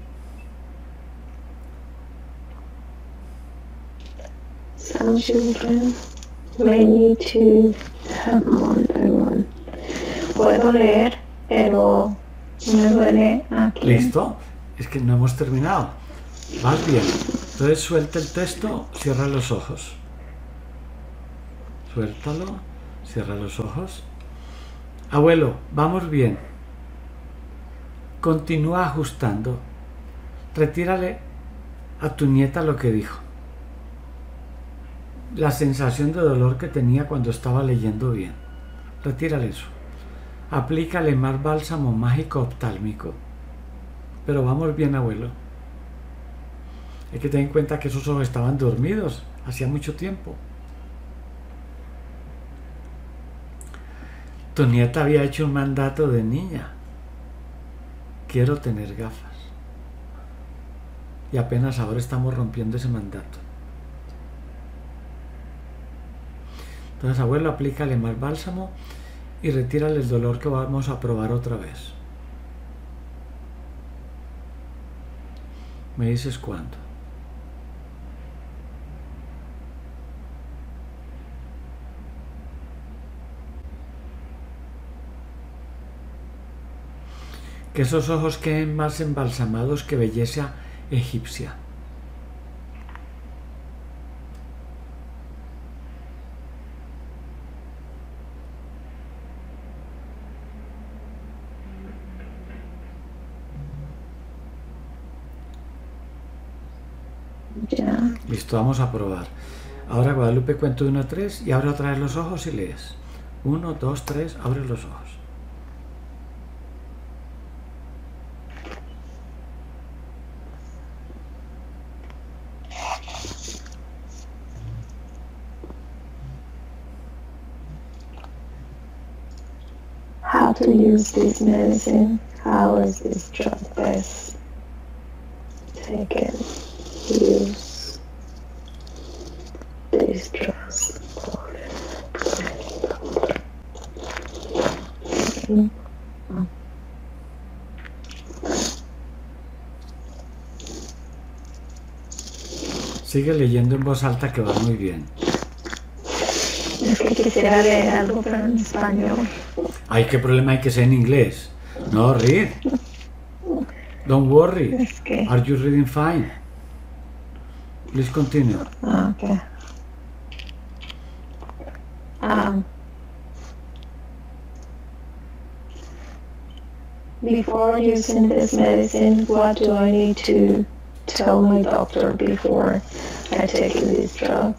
Some children may need to have one by one. Puedo leer, pero me duele aquí. ¿Listo? Es que no hemos terminado. Vas bien. Entonces suelta el texto, cierra los ojos. Suéltalo, cierra los ojos. Abuelo, vamos bien. Continúa ajustando. Retírale a tu nieta lo que dijo. La sensación de dolor que tenía cuando estaba leyendo bien. Retírale eso. Aplícale más bálsamo mágico oftálmico. Pero vamos bien, abuelo. Hay que tener en cuenta que esos ojos estaban dormidos hacía mucho tiempo. Tu nieta había hecho un mandato de niña. Quiero tener gafas. Y apenas ahora estamos rompiendo ese mandato. Entonces, abuelo, aplícale más bálsamo y retírale el dolor que vamos a probar otra vez. Me dices cuándo. Que esos ojos queden más embalsamados que belleza egipcia. Ya. Listo, vamos a probar. Ahora, Guadalupe, cuento de uno a tres y abre otra vez los ojos y lees. Uno, dos, tres, abre los ojos. How to use this medicine? How is this drug best taken? Use these drugs. Okay. Sigue leyendo en voz alta que va muy bien. Es que quisiera leer algo, pero en español. Ay, qué problema hay que ser en inglés. No, read. Don't worry. Es que... Are you reading fine? Please continue. Okay. Um, before using this medicine, what do I need to tell my doctor before I take this drug?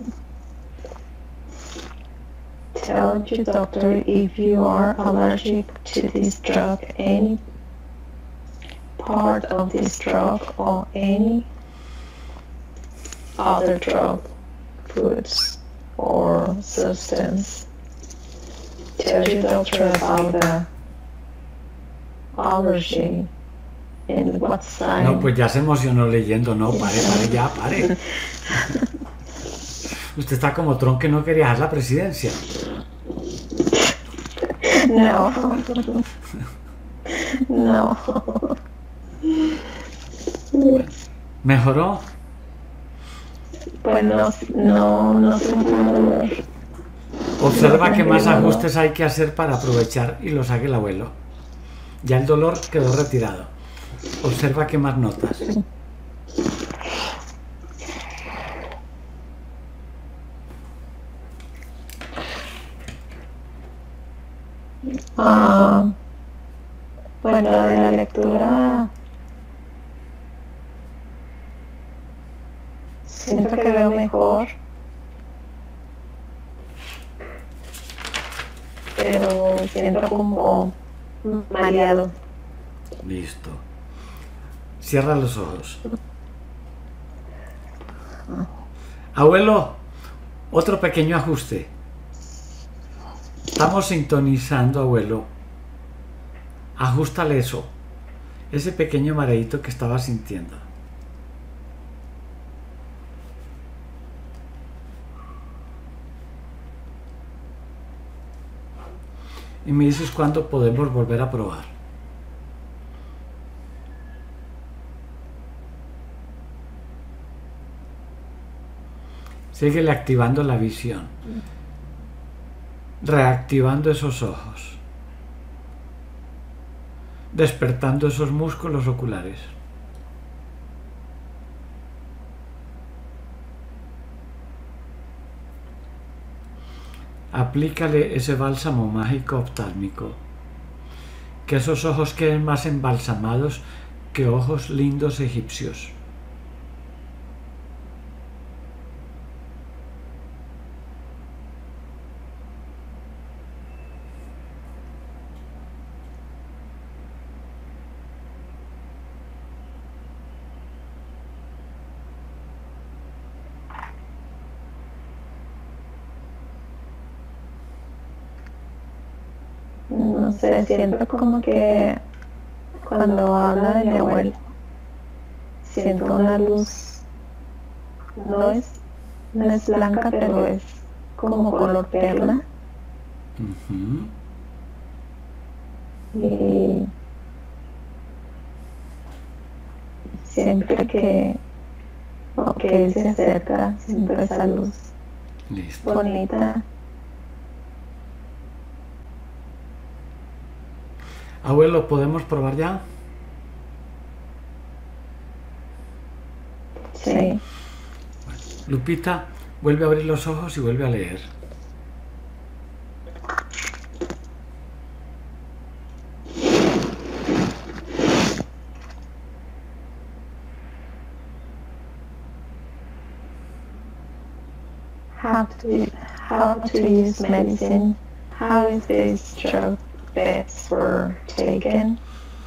Tell your doctor if you are allergic to this drug, any part of this drug, or any other drug, foods, or substance. Tell your doctor about the allergy and what sign. No, pues ya se emocionó leyendo. No, pare, pare, ya, pare. Usted está como Trump que no quería dejar la presidencia. No. No. ¿Mejoró? Pues no, no, no sé cómo dolor. Observa qué más ajustes hay que hacer para aprovechar y los haga el abuelo. Ya el dolor quedó retirado. Observa qué más notas. Ah, pues Bueno, de la lectura, siento que veo mejor, pero siento como mareado. Listo. Cierra los ojos. Abuelo, otro pequeño ajuste. Estamos sintonizando, abuelo. Ajústale eso. Ese pequeño mareíto que estaba sintiendo. Y me dices cuándo podemos volver a probar. Síguele activando la visión. Reactivando esos ojos. Despertando esos músculos oculares. Aplícale ese bálsamo mágico oftálmico. Que esos ojos queden más embalsamados que ojos lindos egipcios. No sé, siento como que cuando habla de mi abuelo, siento una luz, no es, no es blanca, pero es como color perla. Uh-huh. Y siempre que, o que él se acerca, siento esa luz Listo. bonita. Abuelo, ¿podemos probar ya? Sí. Lupita, vuelve a abrir los ojos y vuelve a leer. How to, how to use medicine, how is this drug beds were taken.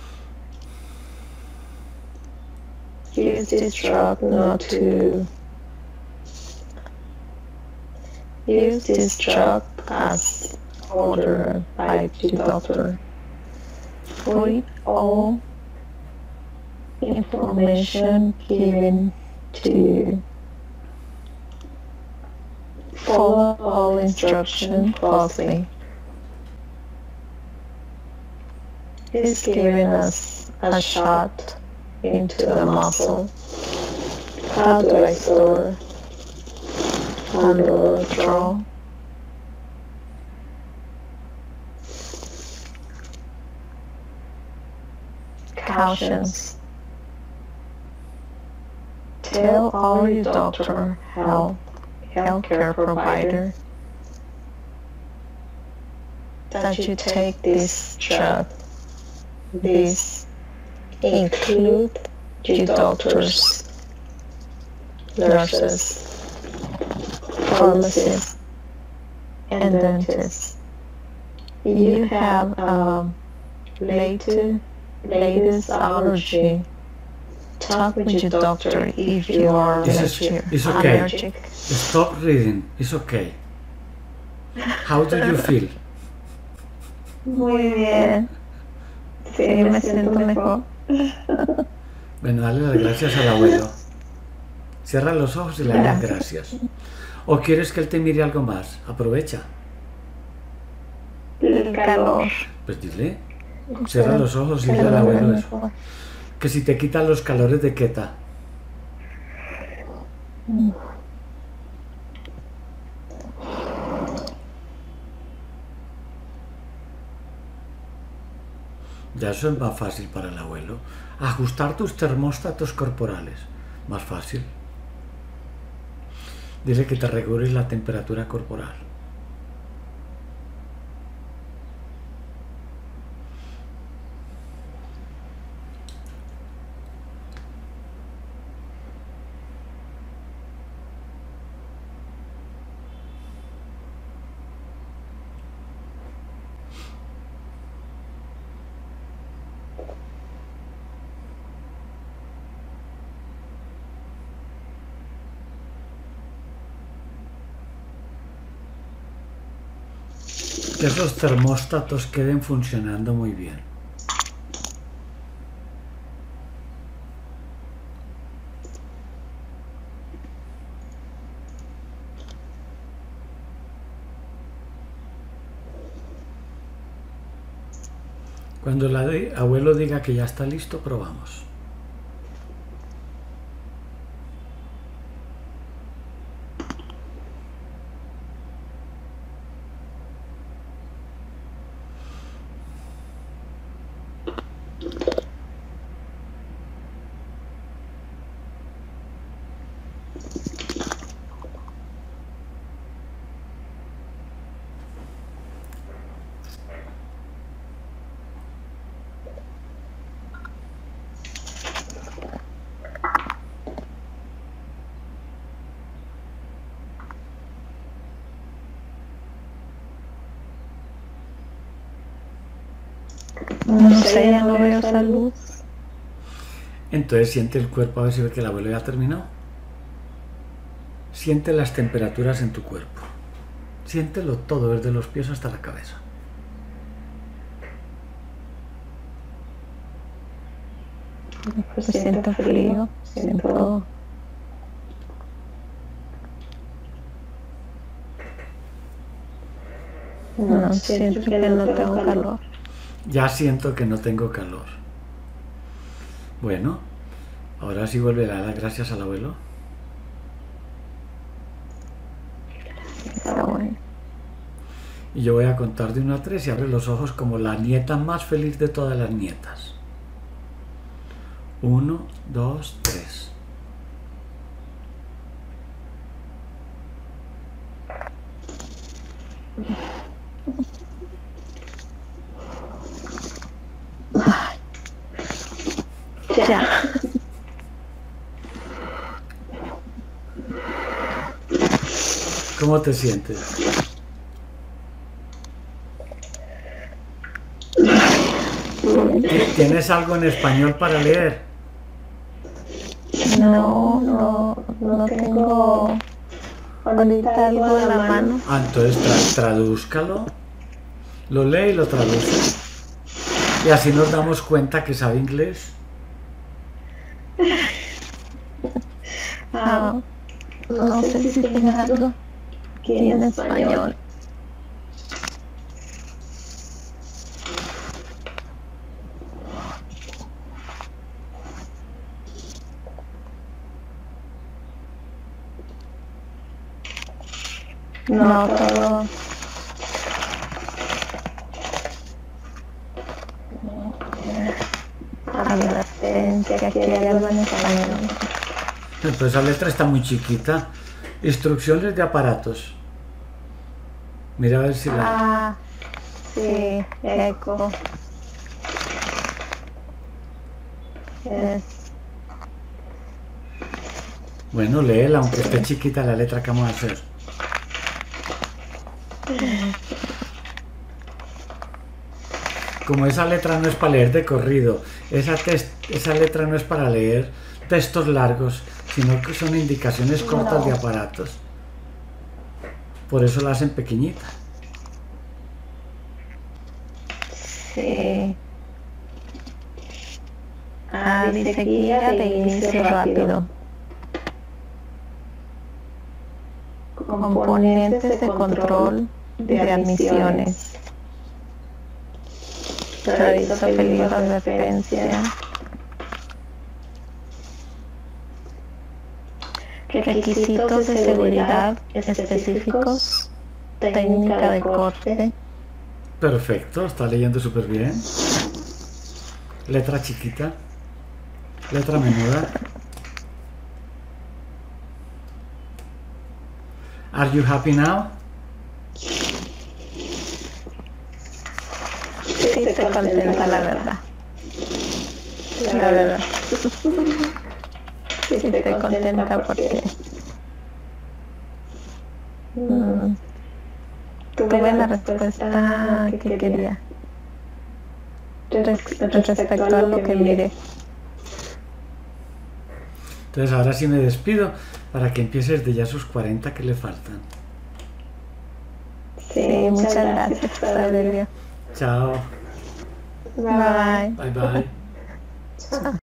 Use this drug not to use this drug as ordered by the doctor. Read all information given to you. Follow all instructions closely. He's giving us a shot into the muscle. How do I store and withdraw? Cautions. Tell all your doctor, health, healthcare provider that you take this drug. This include your doctors, nurses, pharmacists, and dentists. You have a later, latest allergy. Talk with your doctor if you are It's, allergic. it's okay. allergic. Stop reading. It's okay. How do you feel? Muy bien. Sí, me siento mejor. Bueno, dale las gracias al abuelo. Cierra los ojos y le das gracias. ¿O quieres que él te mire algo más? Aprovecha. El calor. Pues dile. Cierra los ojos y dile al abuelo eso. Que si te quitan los calores de Queta. Ya eso es más fácil para el abuelo. Ajustar tus termóstatos corporales. Más fácil. Dile que te regules la temperatura corporal. que esos termóstatos queden funcionando muy bien. Cuando el abuelo diga que ya está listo, probamos. No sé, ya no veo esa luz. Entonces siente el cuerpo, a ver si ve que el abuelo ya ha terminado. Siente las temperaturas en tu cuerpo. Siéntelo todo, desde los pies hasta la cabeza. Pues siento frío, siento... No, siento que no tengo calor. Ya siento que no tengo calor. Bueno, ahora sí vuelve a dar las gracias al abuelo. Está bueno. Y yo voy a contar de uno a tres y abre los ojos como la nieta más feliz de todas las nietas. Uno, dos, tres. Ya. ¿Cómo te sientes? ¿Tienes algo en español para leer? No, no, no tengo ahorita algo en la mano. Ah, entonces tra tradúzcalo. Lo lee y lo traduce. Y así nos damos cuenta que sabe inglés. Ah, no sé si tiene algo aquí en español. No, todo. Advertencia, aquí hay algo en español. Entonces esa letra está muy chiquita. Instrucciones de aparatos. Mira a ver si la... Ah, sí, eco. Es... Bueno, léela, aunque esté chiquita la letra que vamos a hacer. Como esa letra no es para leer de corrido, esa, esa letra no es para leer textos largos, sino que son indicaciones cortas no. de aparatos. Por eso la hacen pequeñita. Sí. Ah, dice guía de inicio rápido. Componentes de control de admisiones. Aviso, peligro, advertencia. Requisitos de seguridad específicos. Técnica de corte. Perfecto, está leyendo súper bien. Letra chiquita. Letra menuda. Are you happy now? Sí, estoy contenta, la verdad. La verdad. Sí, estoy contenta porque mm, tuve la respuesta que quería respecto a lo que miré. Entonces ahora sí me despido para que empieces de ya sus cuarenta que le faltan. Sí, muchas gracias, Aurelio. Chao. Bye. Bye. Bye bye. Chao.